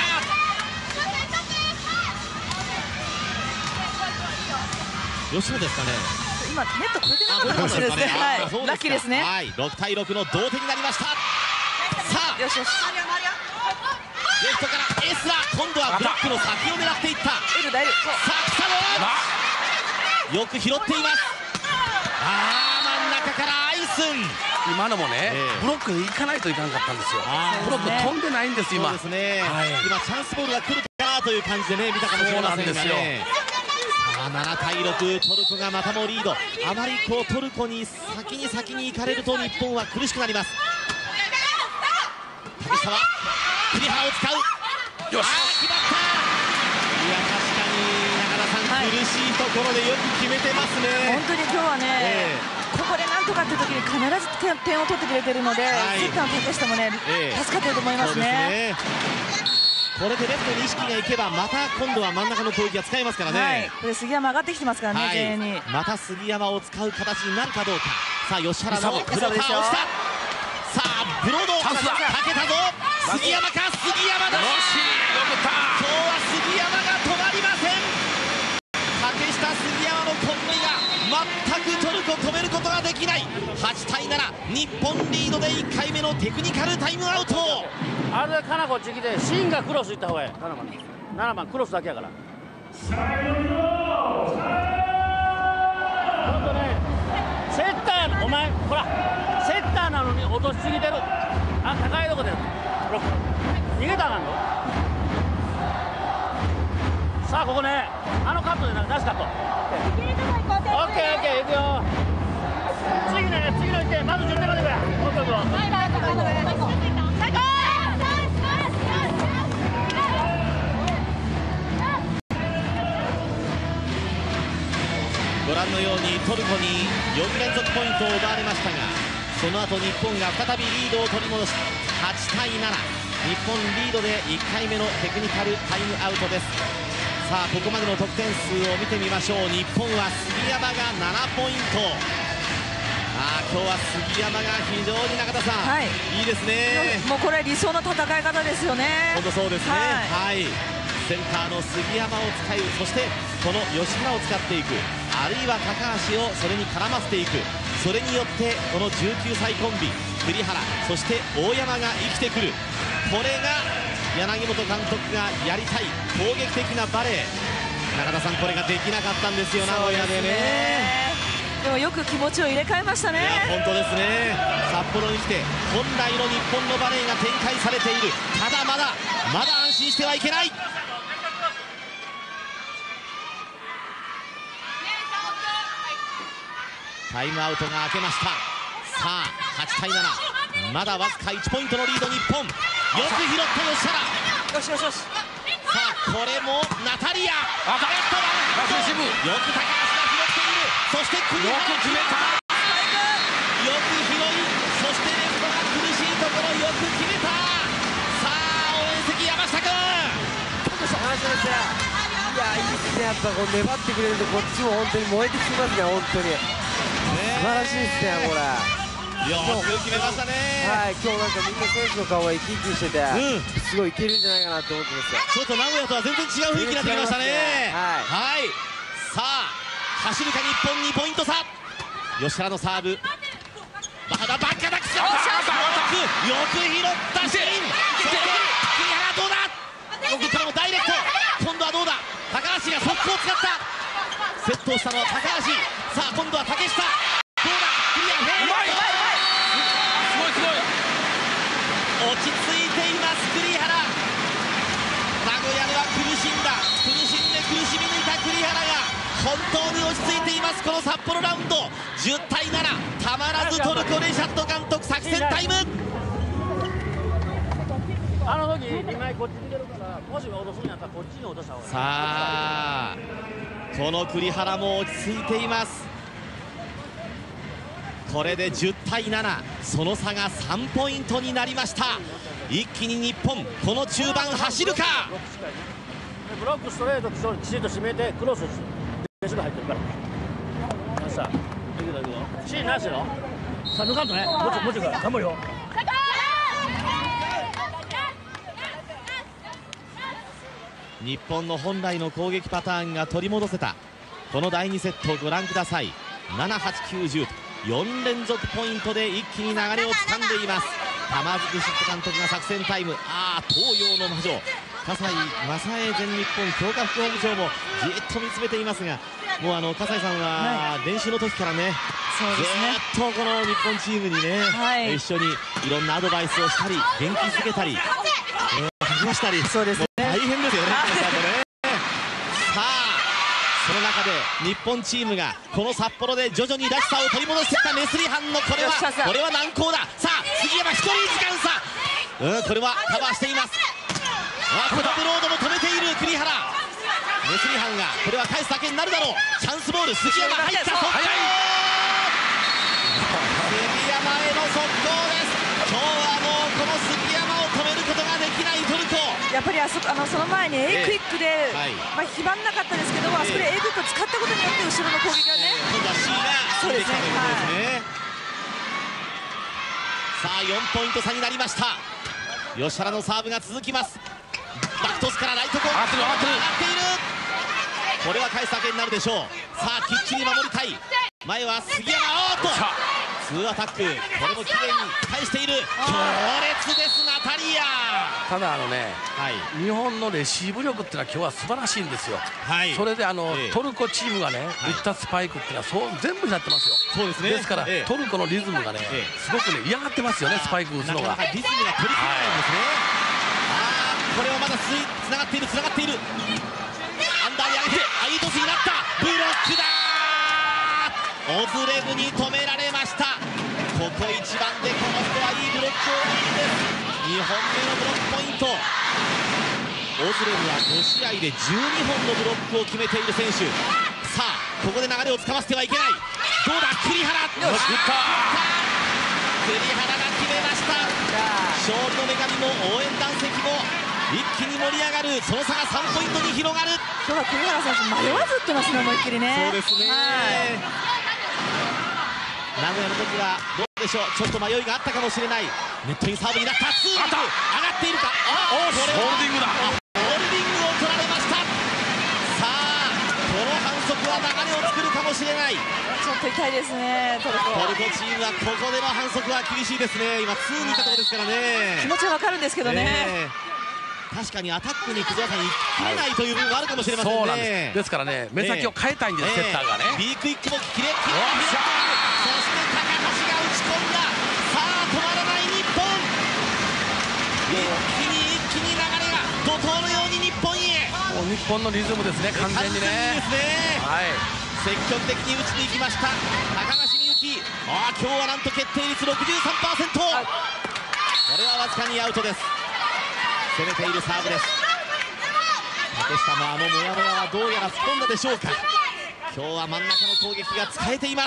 吉野ですかね。 今ネット越えてなかったかもしれないですね。ラッキーですね。 6対6の同点になりました。さあよしよし、 レフトからエスラ、今度はブロックの先を狙っていった。さあ来たの、よく拾っています。真ん中からアイスン。 今のもね、ブロックでいかないといかなかったんですよ。ブロック飛んでないんです今。 そうですね、今チャンスボールが来るかなという感じでね見たかもしれませんがね。7対6、トルコがまたもリード。あまりこうトルコに先に行かれると日本は苦しくなります。竹下は栗原を使う。 よし、 決まった。いや確かに中田さん、苦しいところでよく決めてますね。 本当に今日はね、ここでなんとかって時に必ず点を取ってくれてるので、セッターの竹下もね助かってると思いますね。 これでレフトに意識がいけばまた今度は真ん中の攻撃が使えますからね。 これ杉山上がってきてますからね、前衛にまた杉山を使う形になるかどうか。さあ吉原のフローターをした。さあブロードかけたぞ。杉山か、杉山だ。今日は杉山が止まりません。竹下、杉山のコンボイが全くトルコ止めることができない。8対7、日本リードで1回目のテクニカルタイムアウト。 あれでかなこっち来てシンがクロスいった方がいい。7番クロスだけやから。本当ね、セッターや、お前ほらセッターなのに落としすぎてる。高いとこで逃げたらあかんの。さあここね、あのカットでナイスカット。オッケーオッケー、いくよ。次の1点まず10点までくれ。 ご覧のようにトルコに4連続ポイントを奪われましたが、その後日本が再びリードを取り戻し8対7、日本リードで1回目のテクニカルタイムアウトです。さあここまでの得点数を見てみましょう。日本は杉山が7ポイント。 今日は杉山が非常に中田さん、はい、いいですね。 もうこれ理想の戦い方ですよね。 本当そうですね。はい、センターの杉山を使う、そしてこの吉原を使っていく、あるいは高橋をそれに絡ませていく、それによってこの19歳コンビ栗原、そして大山が生きてくる。これが柳本監督がやりたい攻撃的なバレー。中田さん、これができなかったんですよ、名古屋でね。 でもよく気持ちを入れ替えましたね。 本当ですね。札幌に来て本来の日本のバレーが展開されている。ただまだ安心してはいけない。タイムアウトが明けました。さあ8対7、まだわずか1ポイントのリード日本。よく拾った吉原。 よしよしよし。 さあこれもナタリア。よく高橋が拾っている。そして栗原、よく決めた。よく拾い、そしてレフトが苦しいところよく決めた。さあ応援席山下君。 いや、いいですね。やっぱこう粘ってくれるとこっちも本当に燃えてきますね。本当に素晴らしいですね、これ。 よく決めましたね。 はい、今日なんかみんな選手の顔が生き生きしてて、すごいいけるんじゃないかなと思ってますよ。 ちょっと名古屋とは全然違う雰囲気になってきましたね。はい、さあ走るか日本、2ポイント差。吉原のサーブ、バックアタック、よく拾ったシーン。栗原どうだ。よくこれもダイレクト。今度はどうだ。高橋が速攻を使った。セットをしたのは高橋。さあ今度は竹下、どうだ。クリア、うまい。すごいすごい。落ち着いています栗原。名古屋では苦しんで苦しみ抜いた栗原が本当に落ち着いています。この札幌ラウンド10対7、たまらずトルコレシャット監督作戦タイム。 あの時2枚こっちに出るから、もし落とすんやったらこっちに落とした方がいい。 さあこの栗原も落ち着いています。これで10対7、その差が3ポイントになりました。一気に日本この中盤走るか。 ブロックストレートきちんと締めてクロスレシーブ入ってるから。さあいくぞいくぞ、シーンなしよ。さあ抜かんとね、もちろん頑張るよ。 日本の本来の攻撃パターンが取り戻せたこの第2セットをご覧ください。7、8、9、10と4連続ポイントで一気に流れをつかんでいます。玉城シット監督が作戦タイム。東洋の魔女葛西正江全日本強化副本部長もじっと見つめていますが、もう葛西さんは練習の時からね、ずっとこの日本チームにね、一緒にいろんなアドバイスをしたり元気づけたり励ましたり、 そうですね、 大変ですよね。さあその中で日本チームがこの札幌で徐々にらしさを取り戻してきたメスリハンのこれは難攻だ。さあ杉山1人時間差、これはカバーしています。コタブロードも止めている栗原。メスリハンがこれは返すだけになるだろう。チャンスボール、杉山入った。速攻、杉山への速攻です。今日はもうこの杉山を止めることができないトルコ。 やっぱりその前に A クイックで、非番なかったですけど、あそこで A クイックを使ったことによって後ろの攻撃がね、 今度は C ができたということですね。さあ4ポイント差になりました。吉原のサーブが続きます。バックトスからライトコーナー上がっている。これは返すだけになるでしょう。さあきっちり守りたい。前は杉山、2アタック、これもきれいに返している。強烈です、ナタリア。 ただ日本のレシーブ力っていうのは今日は素晴らしいんですよ。それでトルコチームがね打ったスパイクっていうのは全部になってますよ。そうですね。ですからトルコのリズムがねすごくね嫌がってますよね、スパイク打つのが。 リズムが取り込めないんですね。これはまだつながっている。アンダーに上げてアイドスになった。ブロックだ。オズレブに止められました。ここ一番でこの人はいいブロックを打つんです。2本目のブロックポイント。オズレブは5試合で12本のブロックを決めている選手。さあここで流れをつかませてはいけない。どうだ栗原。栗原が決めました。勝利の女神も応援団席も一気に盛り上がる。その差が3ポイントに広がる。 今日は栗原選手迷わず打ってますね、思いっきりね。 そうですね。 名古屋の時はどうでしょう、ちょっと迷いがあったかもしれない。ネットインサーブになった。ツー上がっているか。 これはホールディングだ。 ホールディングを取られました。さあこの反則は流れを作るかもしれない。 ちょっと痛いですね、トルコ。 トルコチームはここでの反則は厳しいですね。今ツーにいたところですからね。 気持ちはわかるんですけどね。 確かにアタックに久保さん行きれないという部分もあるかもしれませんね。 そうなんです。ですからね、目先を変えたいんです、セッターがね。 ビークイックも切れそして高橋が打ち込んだ。さあ止まらない日本。一気に流れが怒涛のように日本へ。 もう日本のリズムですね、完全にね。はい。 積極的に打ちに行きました高橋美幸。今日はなんと決定率 63%。これはわずかにアウトです。攻めているサーブです。竹下もモヤモヤはどうやら吹っ飛んだでしょうか。今日は真ん中の攻撃が使えています。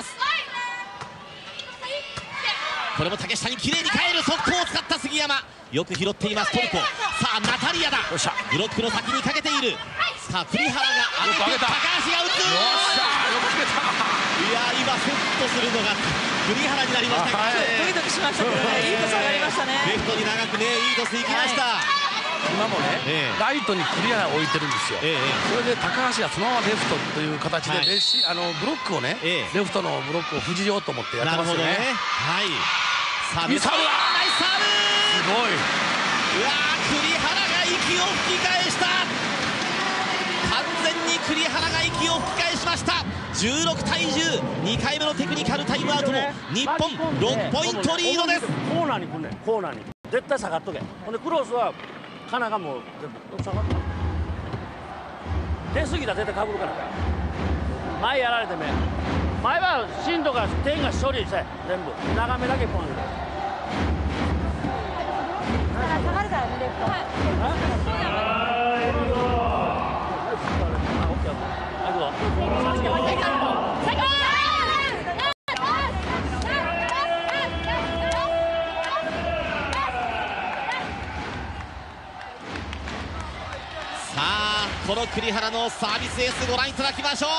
これも竹下にきれいに返る速攻を使った杉山、よく拾っていますトルコ。さあナタリアだ。ブロックの先にかけている。さあ栗原が上げて高橋が打つ。いや今セットするのが栗原になりましたからね。 ドキドキしましたけどね、いいトス上がりましたね。 レフトに長くね、いいトスいきました。 今もね、ライトに栗原を置いてるんですよ。それで高橋がそのままレフトという形でブロックをね、レフトのブロックを封じようと思ってやってますよね。はい。さあミサブだ。ナイスサーブ。すごい。 うわ栗原が息を吹き返した。完全に栗原が息を吹き返しました。16対10、2回目のテクニカルタイムアウトも日本6ポイントリードです。 コーナーに来んねん、コーナーに絶対下がっとけ。ほんでクロスはカナがもう下がった出過ぎたら絶対かぶるから。前やられてね、前は進藤が点が処理して全部長めだけポン上げる。下がるからねレフト。 さあこの栗原のサービスエースご覧いただきましょ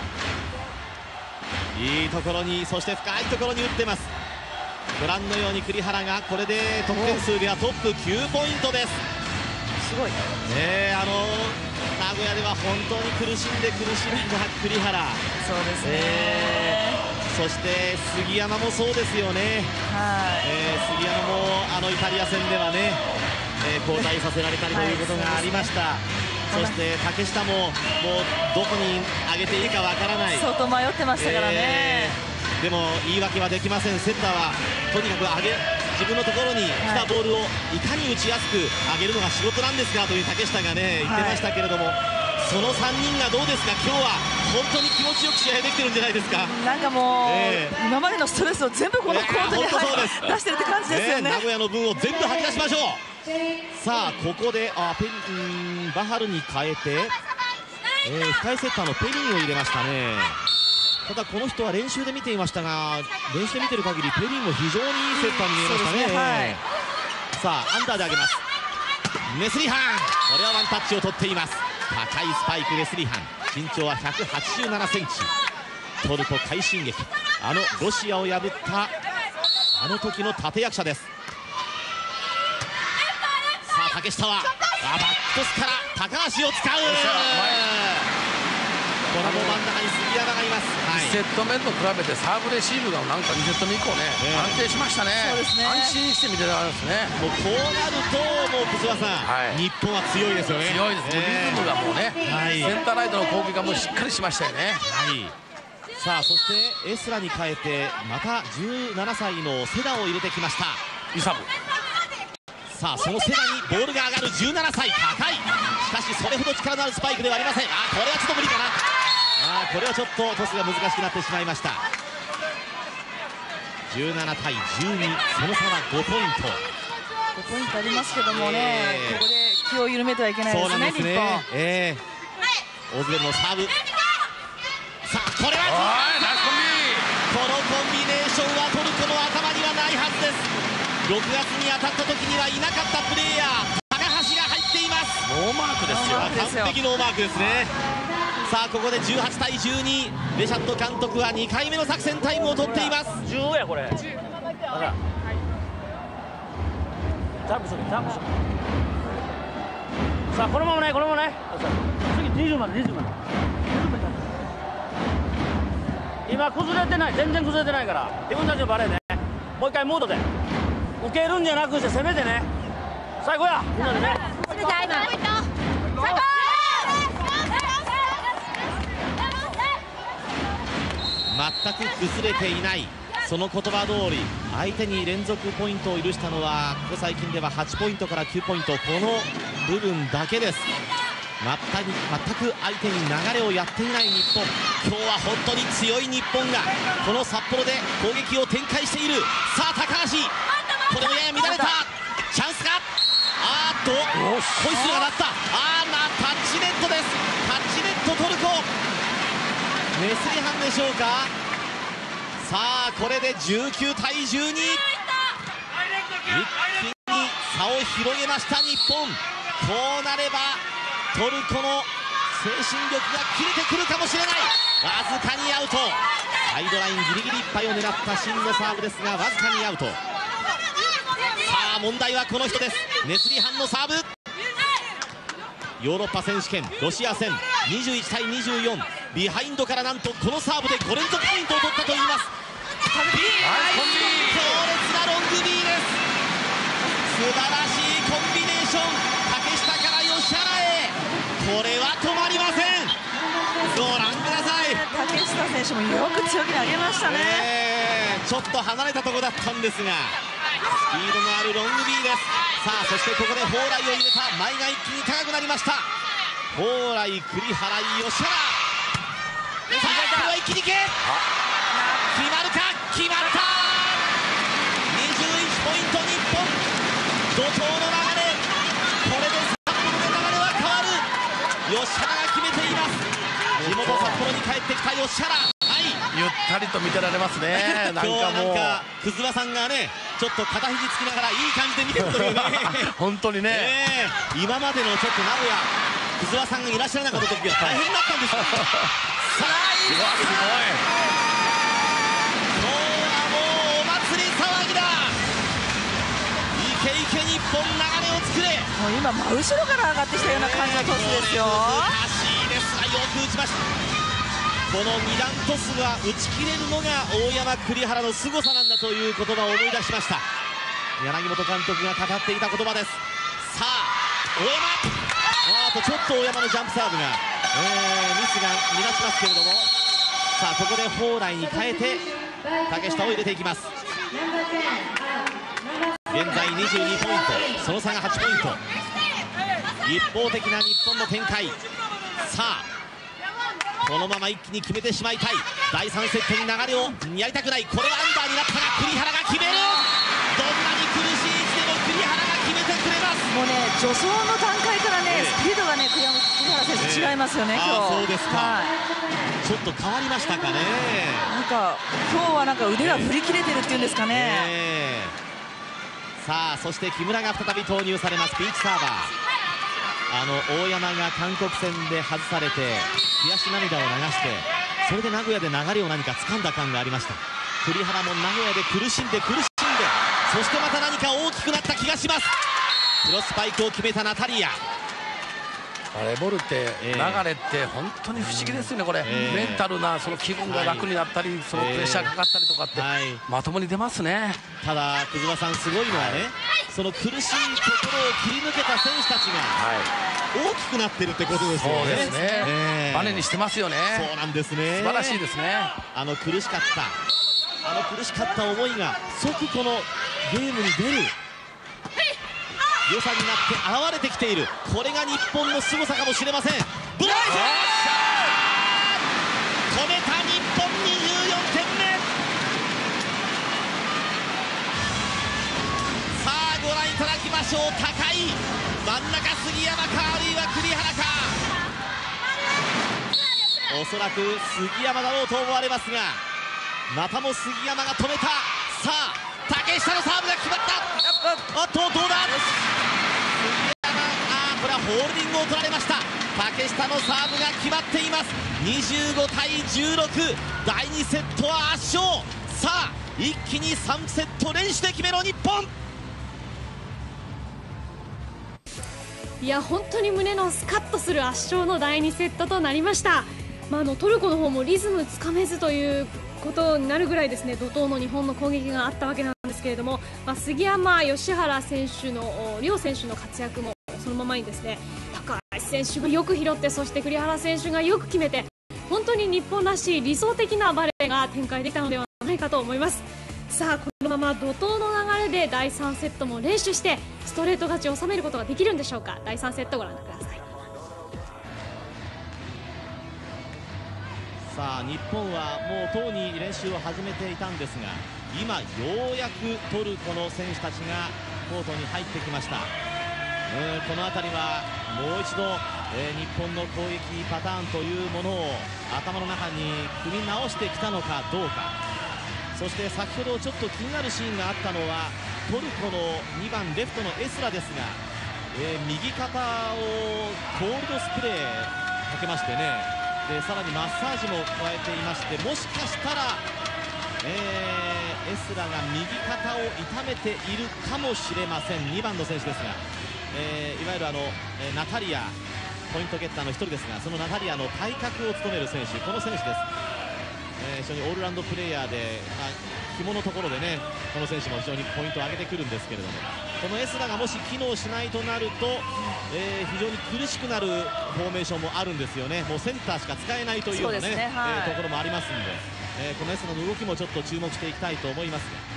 う。いいところに、そして深いところに打ってます。ご覧のように栗原がこれで得点数ではトップ9ポイントです。 すごいね。名古屋では本当に苦しんだ栗原。 そうですね。 そして杉山もそうですよね。杉山もイタリア戦ではね、交代させられたりということがありました。そして竹下ももうどこに上げていいかわからない。 相当迷ってましたからね。 でも言い訳はできません。セッターはとにかく自分のところに来たボールをいかに打ちやすく上げるのが仕事なんですかという竹下がね言ってましたけれども、その3人がどうですか。今日は本当に気持ちよく試合できてるんじゃないですか。 なんかもう、今までのストレスを全部このコートに出してるって感じですよね。 名古屋の分を全部吐き出しましょう。さあここでバハルに変えて、控えセッターのペリンを入れましたね。ただこの人は練習で見ていましたが、練習で見てる限りペリンも非常にいいセッターに見えましたね。さあアンダーで上げます。メスリハン、これはワンタッチを取っています。高いスパイクレスリハン、身長は187センチ。トルコ快進撃、ロシアを破った時の立役者です。さあ竹下はバックトスから高橋を使う。これも真ん中に杉山がいます。 2セット目と比べてサーブレシーブがなんか2セット目以降ね、安定しましたね。安心して見てたんですね。 もうこうなるともう楠田さん、日本は強いですよね。 強いです。リズムがもうね、センターライトの攻撃がもうしっかりしましたよね。 さあそしてエスラに変えてまた17歳のセダを入れてきました。 イサブ。 さあそのセダにボールが上がる17歳、高い。しかしそれほど力のあるスパイクではありません。これはちょっと無理かな。これはちょっとトスが難しくなってしまいました。17対12、その差は5ポイント。 5ポイントありますけどもね、ここで気を緩めてはいけないですね、日本。 オズベルのサーブ。さあこれはこのコンビネーションはトルコの頭にはないはずです。6月に当たった時にはいなかったプレーヤー高橋が入っています。 ノーマークですよ。 完璧ノーマークですね。 さあここで18対12、ベシャット監督は2回目の作戦タイムを取っています。 10やこれ。ジャンプしとけ、ジャンプしとけ。さあこのままね、このままね。次20まで20まで。今崩れてない、全然崩れてないから自分たちのバレーね、もう一回モードで受けるんじゃなくして攻めてね、最後やみんなでね。 全く崩れていない、その言葉通り相手に連続ポイントを許したのはここ最近では8ポイントから9ポイント、この部分だけです。全く相手に流れをやっていない日本、今日は本当に強い日本がこの札幌で攻撃を展開している。さあ高橋、これもやや乱れたチャンスが、ホイッスルが鳴った、タッチネットです。タッチネットトルコ、メスリハンでしょうか。さあこれで19対12、一気に差を広げました日本。こうなればトルコの精神力が切れてくるかもしれない。わずかにアウト、サイドラインギリギリいっぱいを狙った真のサーブですがわずかにアウト。さあ問題はこの人です、ネスリハンのサーブ。ヨーロッパ選手権ロシア戦21対24、ビハインドからなんとこのサーブで5連続ポイントを取ったといいます。強烈なロング B です。素晴らしいコンビネーション、竹下から吉原へ、これは止まりません。ご覧ください、 竹下選手もよく強気に上げましたね。 ちょっと離れたところだったんですがスピードのあるロング B です。さあそしてここで砲台を入れた前が一気に高くなりました。砲台、栗原、吉原、さあこれは一気にいけ、決まるか、決まった。21ポイント日本、怒涛の流れ、これで札幌で流れは変わる。吉原が決めています。地元札幌に帰ってきた吉原、 ゆったりと見てられますね。 今日はなんかくずわさんがねちょっと肩肘つきながらいい感じで見てるというね本当にね、 今までのちょっと名古屋くずわさんがいらっしゃらなかった時は大変だったんですよ。さあすごい、 今日はもうお祭り騒ぎだ。いけいけ日本、流れを作れ。 もう今真後ろから上がってきたような感じのトスですよ。 難しいですがよく打ちました。この2段トスが打ち切れるのが大山栗原の凄さなんだという言葉を思い出しました。柳本監督が語っていた言葉です。さあ大山、ちょっと大山のジャンプサーブが、ミスが目立ちますけれども、さあここで砲台に変えて竹下を入れていきます。現在22ポイント、その差が8ポイント、一方的な日本の展開。さあこのまま一気に決めてしまいたい。第3セットに流れをやりたくない。これはアンダーになったが栗原が決める。どんなに苦しい位置でも栗原が決めてくれます。 もうね助走の段階からね、スピードがね栗原選手違いますよね、今日。 そうですか、ちょっと変わりましたかね。 なんか今日はなんか腕が振り切れてるっていうんですかね。 さあそして木村が再び投入されます。ピンチサーバー、大山が韓国戦で外されて悔し涙を流して、それで名古屋で流れを何か掴んだ感がありました。栗原も名古屋で苦しんで、そしてまた何か大きくなった気がします。クロスパイクを決めたナタリア。 バレーボールって流れって本当に不思議ですよね。これメンタルなその気分が楽になったり、そのプレッシャーかかったりとかってまともに出ますね。 ただくずわさんすごいのはね、その苦しいところを切り抜けた選手たちが大きくなってるってことですよね。 そうですね、バネにしてますよね。 そうなんですね、 素晴らしいですね。 苦しかった思いが即このゲームに出る良さになって現れてきている。これが日本の凄さかもしれません。ブライト止めた日本、24点目。さあご覧いただきましょう。高い真ん中杉山か、あるいは栗原か。おそらく杉山だろうと思われますが、またも杉山が止めた。さあ竹下のサーブが決まった。どうだ、杉山、これはホールディングを取られました。竹下のサーブが決まっています。25対16、第2セットは圧勝。さあ一気に3セット連取で決めろ日本。 いや本当に胸のスカッとする圧勝の第2セットとなりました。トルコの方もリズムつかめずということになるぐらいですね、怒涛の日本の攻撃があったわけなんですけれども、杉山、吉原選手の両選手の活躍もそのままにですね、高橋選手がよく拾って、そして栗原選手がよく決めて、本当に日本らしい理想的なバレーが展開できたのではないかと思います。さあこのまま怒涛の流れで第3セットも連取してストレート勝ちを収めることができるんでしょうか。第3セットご覧ください。 さあ日本はもうとうに練習を始めていたんですが、今ようやくトルコの選手たちがコートに入ってきました。この辺りはもう一度、日本の攻撃パターンというものを頭の中に組み直してきたのかどうか。そして先ほどちょっと気になるシーンがあったのはトルコの2番レフトのエスラですが、右肩をコールドスプレーかけましてね、でさらにマッサージも加えていまして、もしかしたら、エスラが右肩を痛めているかもしれません。2番の選手ですが、いわゆるナタリアポイントゲッターの1人ですが、そのナタリアの対角を務める選手、この選手です。非常にオールラウンドプレーヤーで、紐のところでねこの選手も非常にポイントを上げてくるんですけれども、このエスラがもし機能しないとなると、非常に苦しくなるフォーメーションもあるんですよね。もうセンターしか使えないというようなね、ところもありますんで、このエスラの動きもちょっと注目していきたいと思います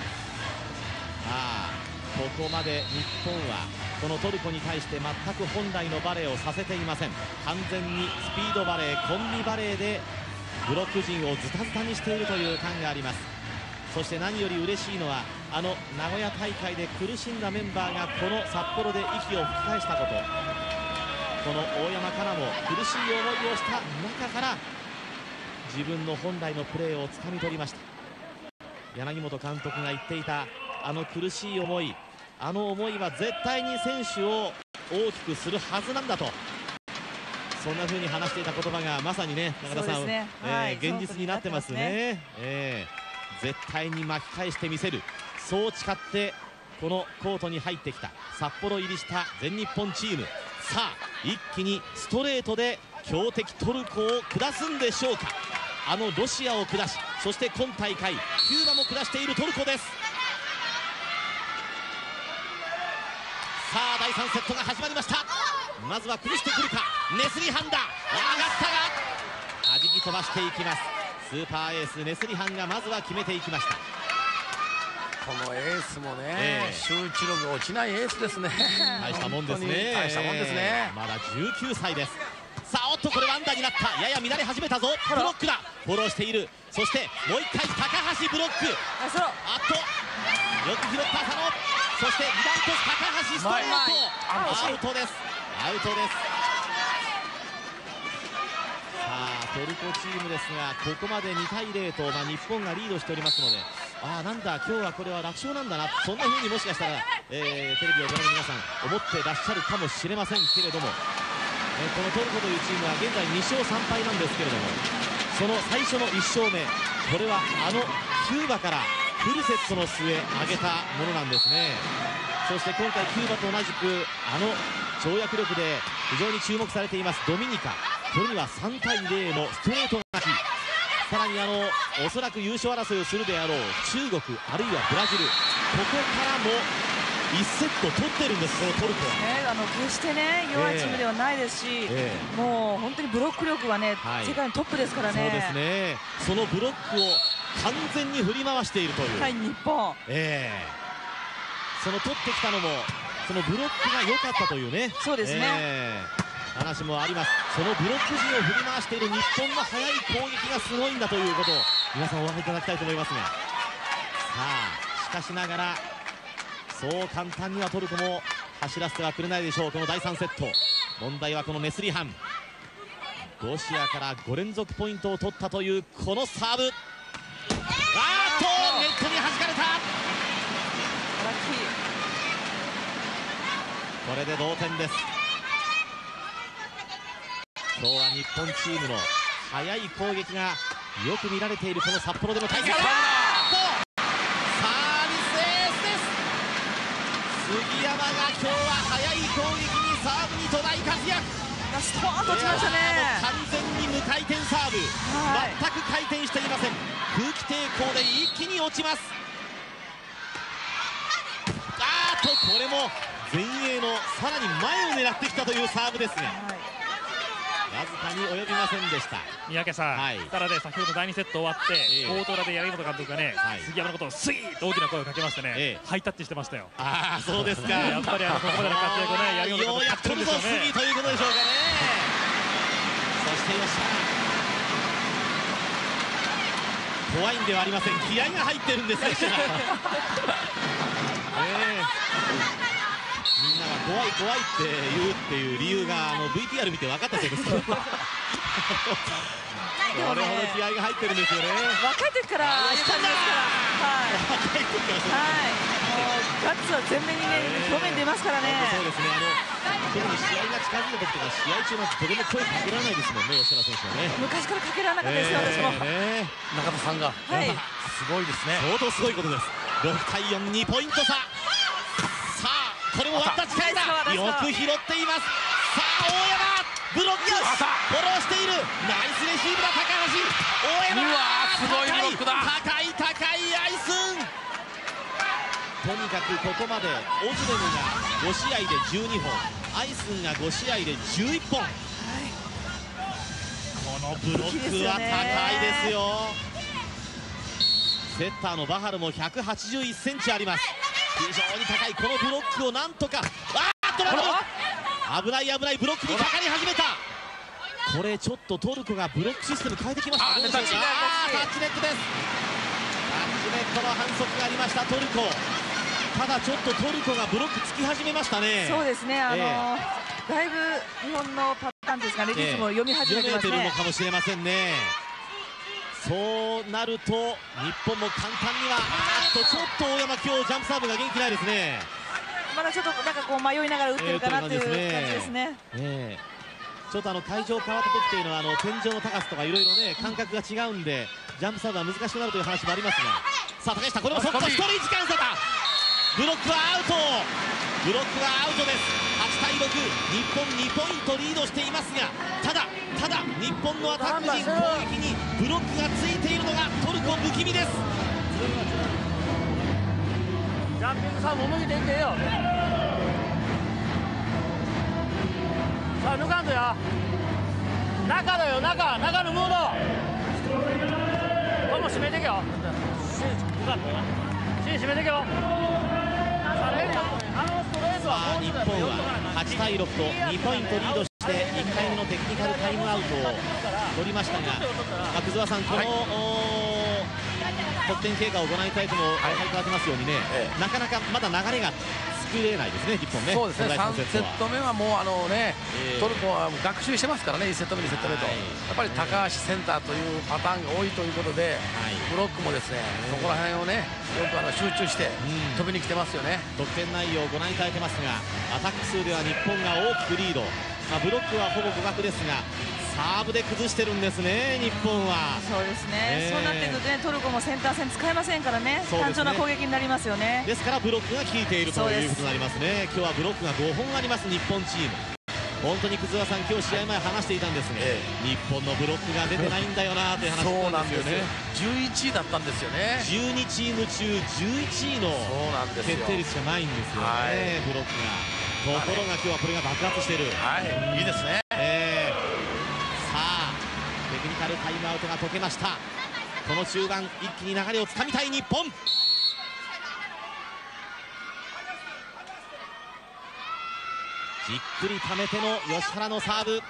が、ここまで日本はこのトルコに対して全く本来のバレーをさせていません。完全にスピードバレー、コンビバレーでブロック陣をズタズタにしているという感があります。そして何より嬉しいのは、名古屋大会で苦しんだメンバーがこの札幌で息を吹き返したこと。この大山加奈も苦しい思いをした中から自分の本来のプレーをつかみ取りました。柳本監督が言っていた苦しい思い、思いは絶対に選手を大きくするはずなんだと、そんな風に話していた言葉がまさにね、中田さん、現実になってますね。絶対に巻き返してみせる、そう誓ってこのコートに入ってきた札幌入りした全日本チーム。さあ一気にストレートで強敵トルコを下すんでしょうか。ロシアを下し、そして今大会キューバも下しているトルコです。さあ第3セットが始まりました。まずは崩してくるか、ネスリハンだ、上がったが弾き飛ばしていきます。スーパーエースネスリハンがまずは決めていきました。 このエースもね、集中力落ちないエースですね。 大したもんですね。 大したもんですね。 まだ19歳です。さあこれはアンダーになった。やや乱れ始めたぞ。ブロックだ、フォローしている。そしてもう一回高橋ブロック、よく拾った浅野、そしてリバウンド高橋ストレート、アウトです。アウトです。さあトルコチームですが、ここまで2対0と、日本がリードしておりますので、なんだ今日はこれは楽勝なんだな、そんな風にもしかしたら、テレビをご覧の皆さん思ってらっしゃるかもしれませんけれども、このトルコというチームは現在2勝3敗なんですけれども、その最初の1勝目、これはキューバからフルセットの末上げたものなんですね。そして今回キューバと同じく跳躍力で非常に注目されていますドミニカ、これには3対0のストレート勝ち、さらにおそらく優勝争いをするであろう中国あるいはブラジル、ここからも1セット取ってるんです、このトルコは。 決してね弱いチームではないですし、もう本当にブロック力はね、世界のトップですからね。 そうですね、そのブロックを完全に振り回しているという、 日本、 その取ってきたのもそのブロックが良かったというね、 そうですね、 話もあります。そのブロック陣を振り回している日本の速い攻撃がすごいんだということを皆さんお分かりいただきたいと思いますが、さあしかしながらそう簡単にはトルコも走らせてはくれないでしょう。この第3セット、問題はこのネスリハン、ロシアから5連続ポイントを取ったというこのサーブ、ネットに弾かれた。これで同点です。 今日は日本チームの速い攻撃がよく見られているこの札幌での対戦。サービスエースです。杉山が今日は速い攻撃にサーブにと大活躍。 ストーンと落ちましたね。 完全に無回転サーブ、全く回転していません。空気抵抗で一気に落ちます。これも前衛のさらに前を狙ってきたというサーブですが、わずかに及びませんでした。 三宅さん、ただね、先ほど第2セット終わって、大トラで柳本監督がね、杉山のことをスイーッと大きな声をかけましてね、ハイタッチしてましたよ。 ああ、そうですか。 やっぱりここまでの活躍をね、柳本監督ようやく取るぞ杉ということでしょうかね。そして吉田、怖いんではありません。気合が入ってるんですね。みんなが怖い怖いって言うっていう理由がVTR 見て分かったそうです。これほど気合が入ってるんですよね。 若い時からああいう感じですから。 若い時からガッツは全面にね、表面に出ますからね。 そうですね。特に試合が近づいた時とか試合中なんてとても声かけられないですもんね、吉田選手はね。 昔からかけられなかったですよ、私も。 中田さんがすごいですね。 相当すごいことです。6対4、2ポイント差。さあこれもワンタッチ変えた。よく拾っています。さあ大山ブロック、フォローしている。ナイスレシーブだ高橋。大山、 すごいブロックだ。 高いアイスン。とにかくここまでオズレムが5試合で12本、アイスンが5試合で11本、このブロックは高いですよ。セッターのバハルも181センチあります。非常に高いこのブロックをなんとか、危ないブロックにかかり始めた。これちょっとトルコがブロックシステム変えてきました。タッチネットです。タッチネットの反則がありましたトルコ。ただちょっとトルコがブロックつき始めましたね。 そうですね。だいぶ日本のパターンですかね、リズムを読み始めてますね。 読めてるのかもしれませんね。そうなると日本も簡単にはちょっと大山今日ジャンプサーブが元気ないですね。 まだちょっとなんかこう迷いながら打ってるかなっていう感じですね。 ちょっと会場変わった時というのは天井の高さとかいろいろね感覚が違うんでジャンプサーブは難しくなるという話もありますが、さあ竹下これも速攻1人時間差だ。ブロックはアウト。ブロックはアウトです。8対6、日本2ポイントリードしていますが、ただ日本のアタック陣攻撃にブロックがついているのがトルコ不気味です。 ジャンピングサーブを向いていってよ。さあ抜かんとや。中だよ、中のムード。これも締めてけよ。芯締めてけよ。 日本は8対6と2ポイントリードして1回目のテクニカルタイムアウトを取りましたが、葛沢さん、この得点経過をご覧いただいても分かってますようにね、なかなかまだ流れが作れないですね、日本ね。 そうですね、3セット目はもうトルコは学習してますからね、1セット目、2セット目と、やっぱり高橋センターというパターンが多いということで、ブロックもですね、そこら辺をね、よく集中して飛びに来てますよね。 得点内容をご覧いただいてますが、アタック数では日本が大きくリード、ブロックはほぼ互角ですが、サーブで崩してるんですね、日本は。 そうですね、そうなってくるとね、トルコもセンター戦使えませんからね、単調な攻撃になりますよね。 ですからブロックが効いているということになりますね。今日はブロックが5本あります、日本チーム。本当に葛沢さん、今日試合前話していたんですが、日本のブロックが出てないんだよなという話なんですよね。 11位だったんですよね。 12チーム中11位の決定率じゃないんですよね、ブロックが。ところが今日はこれが爆発している。 いいですね。 さあテクニカルタイムアウトが解けました。この中盤一気に流れをつかみたい日本。じっくり溜めての吉原のサーブ。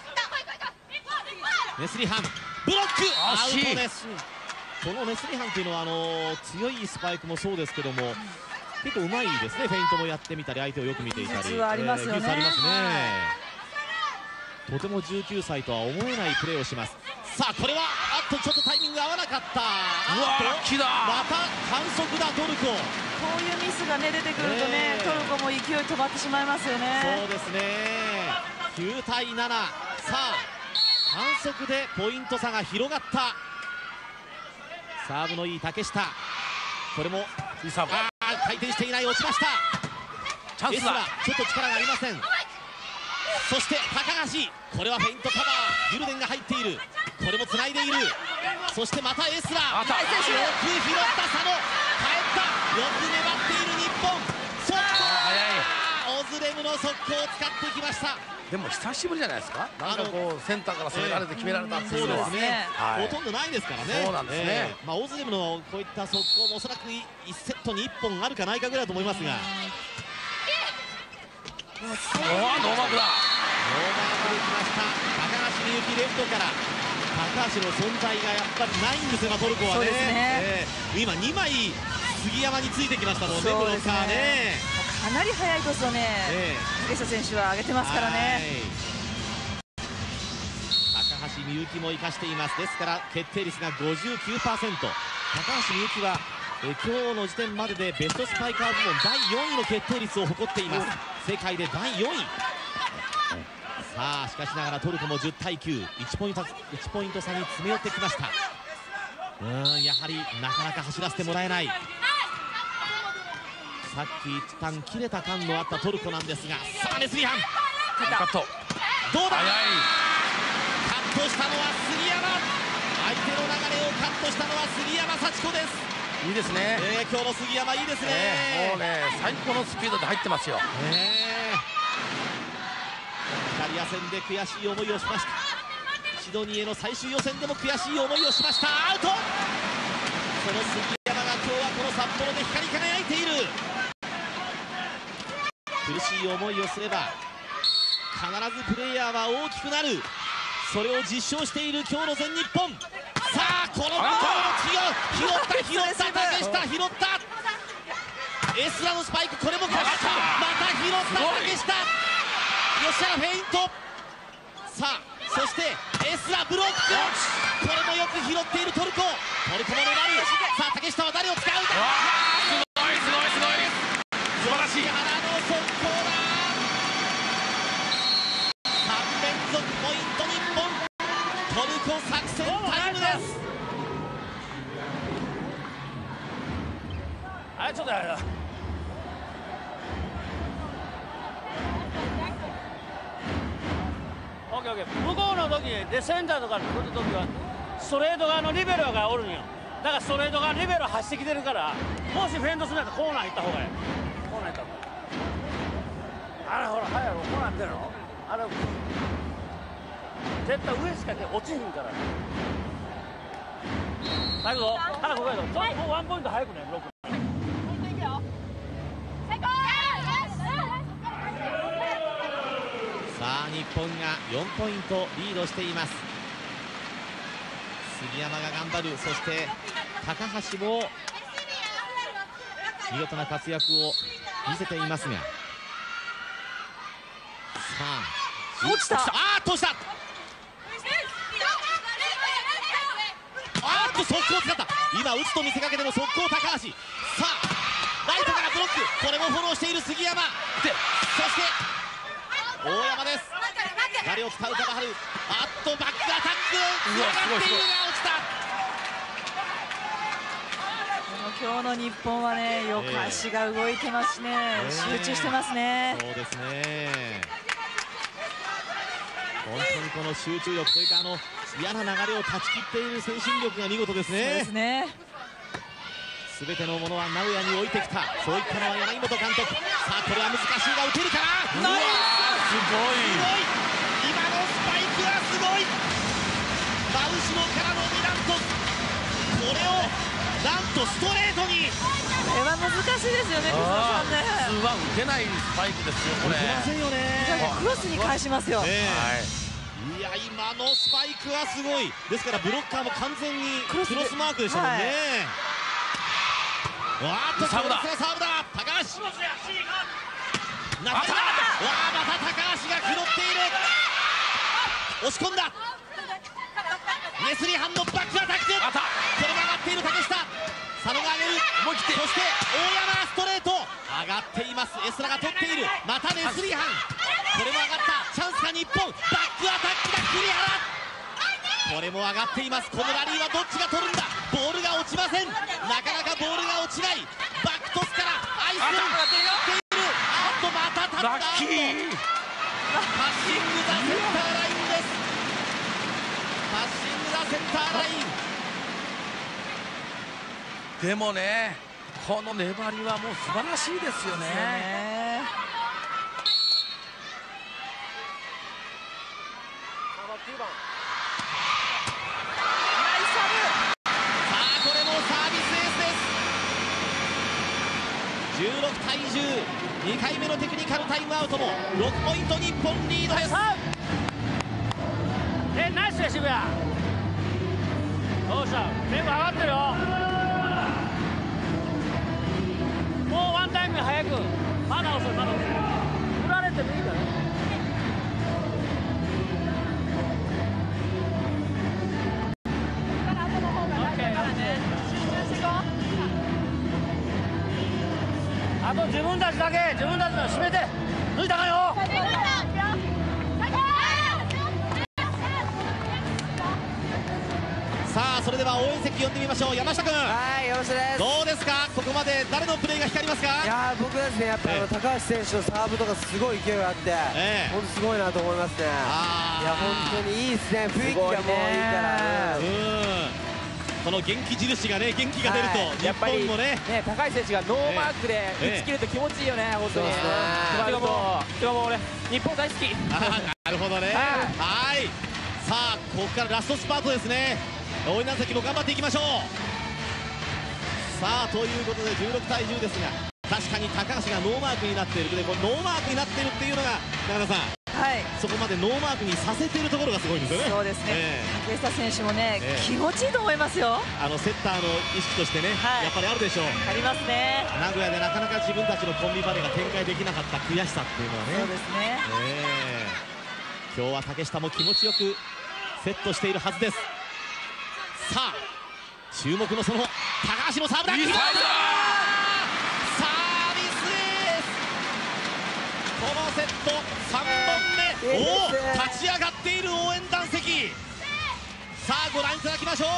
ネスリハンブロックアウトです。このネスリハンというのは強いスパイクもそうですけども結構うまいですね。フェイントもやってみたり相手をよく見ていたり、 技術はありますよね。 技術ありますね。とても19歳とは思えないプレーをします。さあこれはちょっとタイミング合わなかった。 ラッキーだ。 また反則だトルコ。 こういうミスがね出てくるとね、トルコも勢い止まってしまいますよね。 そうですね。9対7。さあ反則でポイント差が広がった。サーブのいい竹下、これも回転していない、落ちました。チャンスだ。ちょっと力がありません。そして高橋、これはフェイントカバー、ギルデンが入っている。これもつないでいる。そしてまたエスラ、よく拾った佐野、帰った。よく粘っている日本。速攻、オズレムの速攻を使ってきました。 でも久しぶりじゃないですか。なんかこうセンターから攻められて決められたっていうのは、 ほとんどないですからね。 そうなんですね。 オズレムのこういった速攻もおそらく1セットに1本あるかないかぐらいだと思いますが。 ノーマークだ。ノーマークできました。 高橋美幸レフトから。高橋の存在がやっぱりないんですよ、トルコはね。今2枚杉山についてきましたもんね、ブロッカーね。 かなり速いトスをね、竹下選手は上げてますからね。 高橋美幸も生かしています。ですから決定率が 59%。高橋美幸は今日の時点まででベストスパイカー部門第4位の決定率を誇っています。世界で第4位。さあしかしながらトルコも10対9、1ポイント差に詰め寄ってきました。やはりなかなか走らせてもらえない。さっき一旦切れた感のあったトルコなんですが、さあネスリハンカット、 どうだ。カットしたのは杉山。相手の流れをカットしたのは杉山幸子です。 いいですね。 今日の杉山いいですね。 もうね、最高のスピードで入ってますよ。 イタリア戦で悔しい思いをしました。シドニーへの最終予選でも悔しい思いをしました。アウト。その杉山が今日はこの札幌で光り輝いている。苦しい思いをすれば必ずプレイヤーは大きくなる。それを実証している今日の全日本。さあこのボールを拾った竹下、拾った。エスラのスパイク、これもかかった。また拾った竹下。吉原フェイント。さあそしてエスラブロック、これもよく拾っているトルコ。トルコも粘る。さあ竹下は誰を使うか。 すごい素晴らしい。 原の速攻だ。3連続ポイント日本。トルコ作戦タイムです。 あれちょっとやる。向こうの時でセンターとかに来る時はストレート側のリベロがおるんよ。だからストレート側リベロ走ってきてるから、もしフェイントするんだったらコーナー行った方がいい。コーナー行った方がいい。あれほら早いろ、こうなってるの。あれ絶対上しか落ちひんから。最後早く来いと。ちょっとワンポイント早くね、ブロック。 さあ日本が4ポイントリードしています。杉山が頑張る。そして高橋も見事な活躍を見せていますが、さあ落ちた。 落ちた。速攻を使った。今打つと見せかけての速攻高橋。さあライトからブロック、これもフォローしている杉山で、そして大山です。誰を使うかバハル。バックアタック、つながっているが落ちた。 今日の日本はね、よく足が動いてますしね、集中してますね。 そうですね。本当にこの集中力というか、嫌な流れを断ち切っている精神力が見事ですね。 そうですね。 全てのものは名古屋に置いてきた、そういったのは柳本監督。さあこれは難しいが打てるかな。 ナイス。すごい。 今のスパイクはすごい。真後ろからの2段トス、これをなんとストレートに。 これは難しいですよね、 普通は打てないスパイクですよ、これ。 打てませんよね。 クロスに返しますよ。 いや今のスパイクはすごい。ですからブロッカーも完全にクロスマークでしたもんね。わーっとサーブだ。高橋。また高橋が拾っている。押し込んだ。ネスリハンのバックアタック。これも上がっている竹下。佐野が上げる。思い切って。そして大山ストレート上がっています。エスラが取っている。またネスリハン。これも上がった。チャンスか日本。バックアタックだ栗原。 上がっています。このラリーはどっちが取るんだ。ボールが落ちません。なかなかボールが落ちない。バックトスからアイスを狙っている。あっとまた立った。 ラッキー。 パッシングザセンターラインです。パッシングザセンターライン。 でもね、この粘りはもう素晴らしいですよね。 これもサービスエースです。16対10、2回目のテクニカルタイムアウトも6ポイント日本リードです。 ナイスレシーブや。どうした、全部上がってるよ。もうワンタイム早く。まだ遅い、まだ遅い。振られてもいいから。あと自分たちだけ、自分たちの締めて抜いたかよ。 さあそれでは応援席呼んでみましょう。山下君、 はい、山下です。 どうですか、ここまで誰のプレーが光りますか。 いや僕ですね、やっぱ高橋選手のサーブとかすごい勢いがあって、本当すごいなと思いますね。いや本当にいいですね、雰囲気がもういいから。 この元気印がね、元気が出ると、 やっぱり日本もね、 高橋選手がノーマークで打ち切ると気持ちいいよね、本当に。でも俺、日本大好き。 なるほどね。はい。さあ、ここからラストスパートですね。応援団席も頑張っていきましょう。さあ、ということで16対10ですが、確かに高橋がノーマークになっているで、このノーマークになっているっていうのが中田さん。 はい、 そこまでノーマークにさせているところがすごいんですよね。 そうですね。竹下選手もね、気持ちいいと思いますよ。 セッターの意識としてね、やっぱりあるでしょう。 ありますね。 名古屋でなかなか自分たちのコンビバレーが展開できなかった悔しさっていうのはね。 そうですね。 今日は竹下も気持ちよくセットしているはずです。さあ、注目のその高橋のサーブだ。決まった。サービスエース。このセット3本目。立ち上がっている応援団席。さあご覧いただきましょう。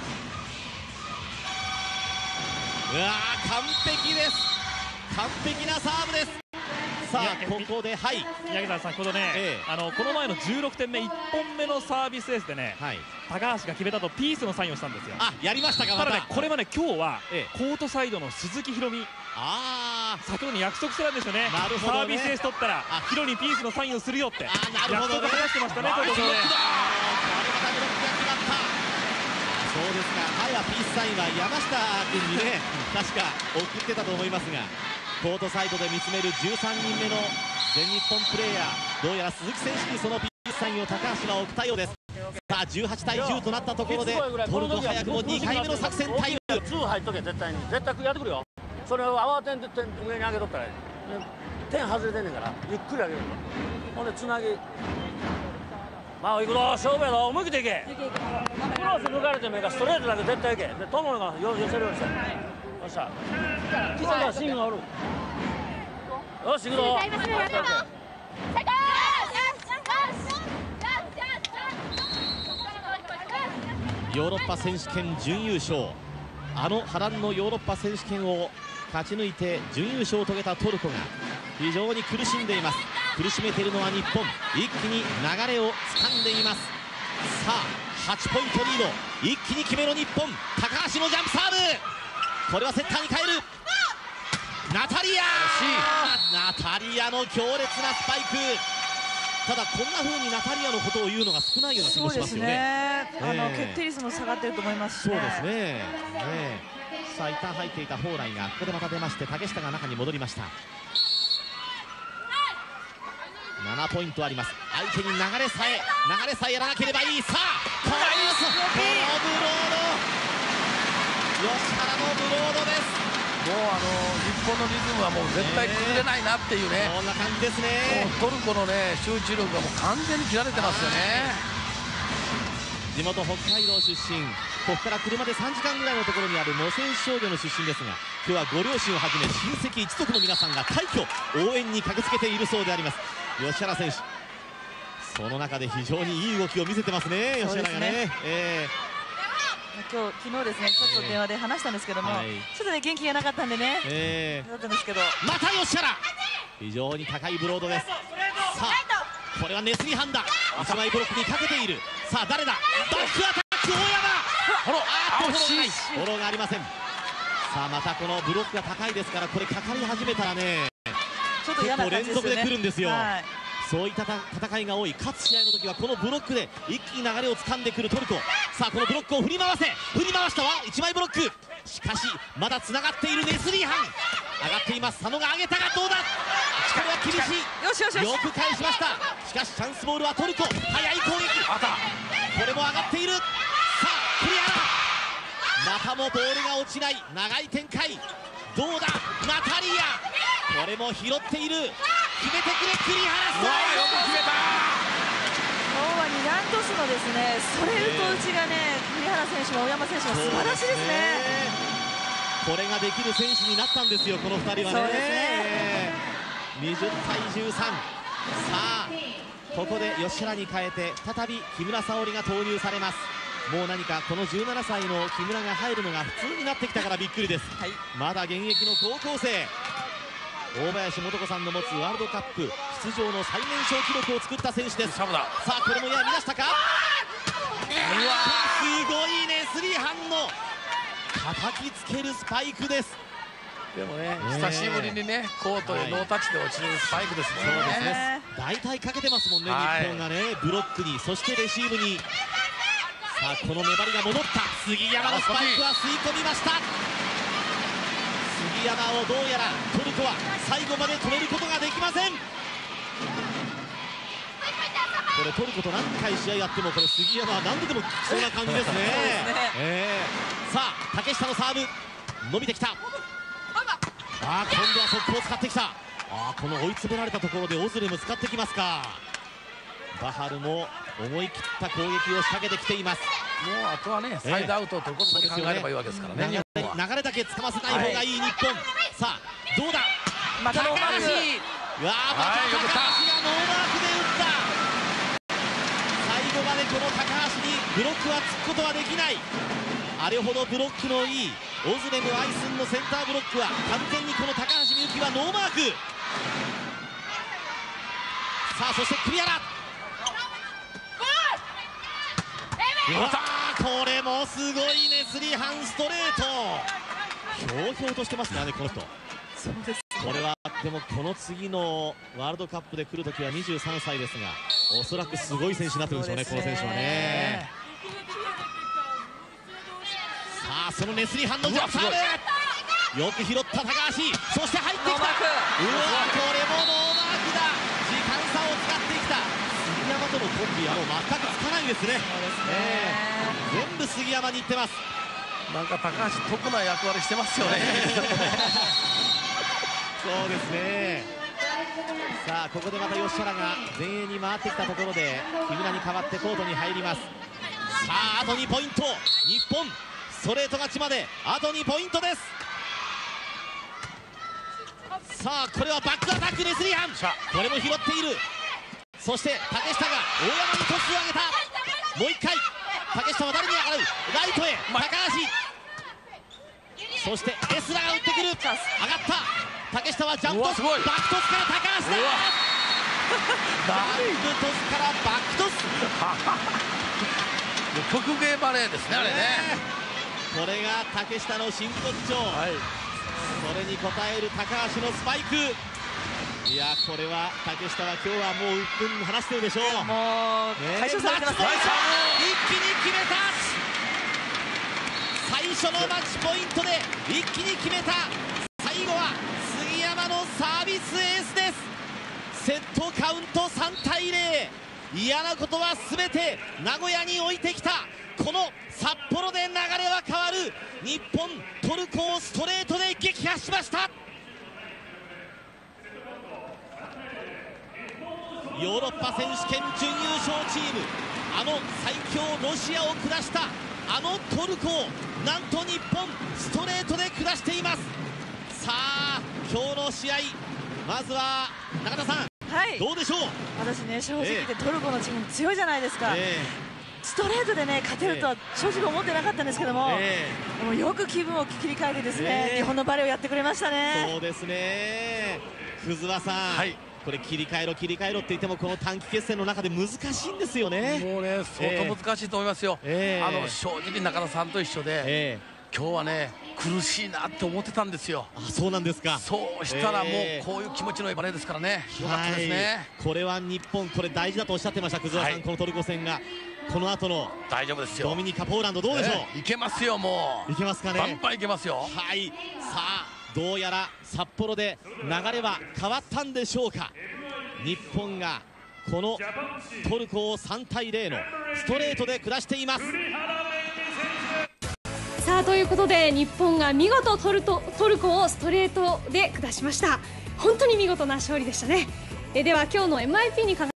完璧です。完璧なサーブです。さあここで、はい、 宮城さん、先ほどね、この前の16点目1本目のサービスエースでね、高橋が決めたとピースのサインをしたんですよ。 やりましたか。 ただね、これはね、今日はコートサイドの鈴木宏美、先ほどに約束してたんですよね。サービスエース取ったらヒロにピースのサインをするよって約束話してましたね。そうですか、 前はピースサインは山下君にね、確か送ってたと思いますが、コートサイドで見つめる13人目の全日本プレーヤー、どうやら鈴木選手にそのピースサインを高橋は送ったようです。さあ18対10となったところで、トルコ早くも2回目の作戦タイム。 2入っとけ、絶対に絶対やってくるよ。それを慌てんで上に上げとったら点外れてんねんから、ゆっくり上げるの。ほんでつなぎ、まあ行くぞ、勝負やぞ、思い切っていけ。クロス抜かれてもいいからストレートだけ絶対いけ。で友野が寄せるようにして、よっしゃ、今度はシングがおる。よし行くぞ。 ヨーロッパ選手権準優勝、波乱のヨーロッパ選手権を勝ち抜いて準優勝を遂げたトルコが非常に苦しんでいます。苦しめているのは日本。一気に流れを掴んでいます。さあ8ポイントリード、一気に決めろ日本。高橋のジャンプサーブ、これはセッターに変える。ナタリアの強烈なスパイク。ただこんな風にナタリアのことを言うのが少ないような気もしますよね。 決定率も下がってると思いますしね。 そうですね。さあ一旦入っていた蓬莱がここでまた出まして、竹下が中に戻りました。7ポイントあります。相手に流れさえやらなければいい。さあこのブロード、吉原のブロードです。 もう日本のリズムはもう絶対崩れないなっていうね、 こんな感じですね。 トルコのね集中力がもう完全に切られてますよね。 地元北海道出身、ここから車で3時間ぐらいのところにある能勢商業の出身ですが、今日はご両親をはじめ親戚一族の皆さんが快挙応援に駆けつけているそうであります。吉原選手、 その中で非常にいい動きを見せてますね、吉原がね。 昨日ですね、ちょっと電話で話したんですけども、ちょっとね元気がなかったんでね、だったんですけど、 また吉原、非常に高いブロードです。さあこれはネスリハンだ、1枚ブロックにかけている。さあ誰だ、バックアタック大山、フォローがありません。さあまたこのブロックが高いですから、これかかり始めたらね、 ちょっと嫌な感じですよね。 結構連続で来るんですよ。そういった戦いが多い、勝つ試合の時はこのブロックで一気に流れを掴んでくるトルコ。さあこのブロックを振り回したわ、1枚ブロック、しかしまだつながっているネスリーハン、上がっています。佐野が上げたがどうだ、これは厳しい、よく返しました。しかしチャンスボールはトルコ、速い攻撃、これも上がっている。さあクリア、またもボールが落ちない長い展開、どうだナタリア、これも拾っている、決めてくれ栗原さん、 よく決めた。 今日は2段トスのですねストレート打ちがね、栗原選手も大山選手も素晴らしいですね。 これができる選手になったんですよ、この2人はね。 そうですね。 20対13。さあここで吉原に変えて再び木村沙織が投入されます。もう何かこの17歳の木村が入るのが普通になってきたからびっくりです。まだ現役の高校生、大林素子さんの持つワールドカップ出場の最年少記録を作った選手です。さあこれもやりましたか、すごいね、スリーハンの叩きつけるスパイクです。 でもね、久しぶりにねコートでノータッチで落ちるスパイクですね。 そうですね、大体かけてますもんね、日本がね、ブロックに、そしてレシーブに。さあこの粘りが戻った、杉山のスパイクは吸い込みました。杉山をどうやらトルコは最後まで止めることができません。これトルコと何回試合やっても、これ杉山は何度でも来そうな感じですね。さあ竹下のサーブ伸びてきた。今度は速攻を使ってきた。この追い詰められたところでオズレム使ってきますか。バハルも思い切った攻撃を仕掛けてきています。 もうあとはね、サイドアウトを取ることだけ考えればいいわけですからね。 流れだけつかませない方がいい日本。さあどうだ、 またノーマーク、 また高橋がノーマークで打った。最後までこの高橋にブロックはつくことはできない。あれほどブロックのいいオズレム・アイスンのセンターブロックは完全にこの高橋美幸はノーマーク。さあそして栗原、これもすごいね、スリーハンストレート、ひょうひょうとしてますからねこの人。 そうです。 これはでもこの次のワールドカップで来るときは23歳ですが、おそらくすごい選手になってるんでしょうね、この選手はね。さあそのネスリーハンのジャンプサーブ、よく拾った高橋、そして入ってきた。これもノーマークだ。時間差を使ってきた。杉山とのコンビはもう全くつかないですね。全部杉山にいってます。 なんか高橋得な役割してますよね。 そうですね。さあここでまた吉原が前衛に回ってきたところで木村に代わってコートに入ります。さああと2ポイント、日本ストレート勝ちまであと2ポイントです。さあこれはバックアタックでスリーハン、これも拾っている。そして竹下が大山にトスを上げた。もう一回竹下は誰に上がる、ライトへ高橋、そしてエスラが打ってくる、上がった竹下はジャンプトス、バックトスから高橋だ。バックトスからバックトス曲芸バレーですね、あれね。 これが竹下の真骨頂、それに応える高橋のスパイク。いやこれは竹下は今日はもううっぷん話してるでしょう。 もう解消されてますね。 一気に決めた。最初のマッチポイントで一気に決めた。最後は杉山のサービスエースです。セットカウント3対0。嫌なことは全て名古屋に置いてきた。この札幌で流れは変わる。日本トルコをストレートで撃破しました。ヨーロッパ選手権準優勝チーム、あの最強ロシアを下したあのトルコをなんと日本ストレートで下しています。さあ今日の試合、まずは中田さん、 どうでしょう。 私ね、正直言ってトルコのチーム強いじゃないですか。ストレートでね勝てるとは正直思ってなかったんですけども、もうよく気分を切り替えてですね、日本のバレーをやってくれましたね。 そうですね。葛和さん、これ切り替えろ切り替えろって言ってもこの短期決戦の中で難しいんですよね。 もうね、相当難しいと思いますよ。正直中田さんと一緒で、今日はね苦しいなって思ってたんですよ。 そうなんですか。 そうしたらもうこういう気持ちのいいバレーですからね。よかったですね。 これは日本これ大事だとおっしゃってました葛和さん、このトルコ戦が。この後の大丈夫ですよ。 ドミニカポーランドどうでしょう。 いけますよ。もういけますかね。 バンバンいけますよ。 さあどうやら札幌で流れは変わったんでしょうか。日本がこのトルコを3対0のストレートで下しています。 さあということで日本が見事トルコをストレートで下しました。本当に見事な勝利でしたね。では今日の MIP に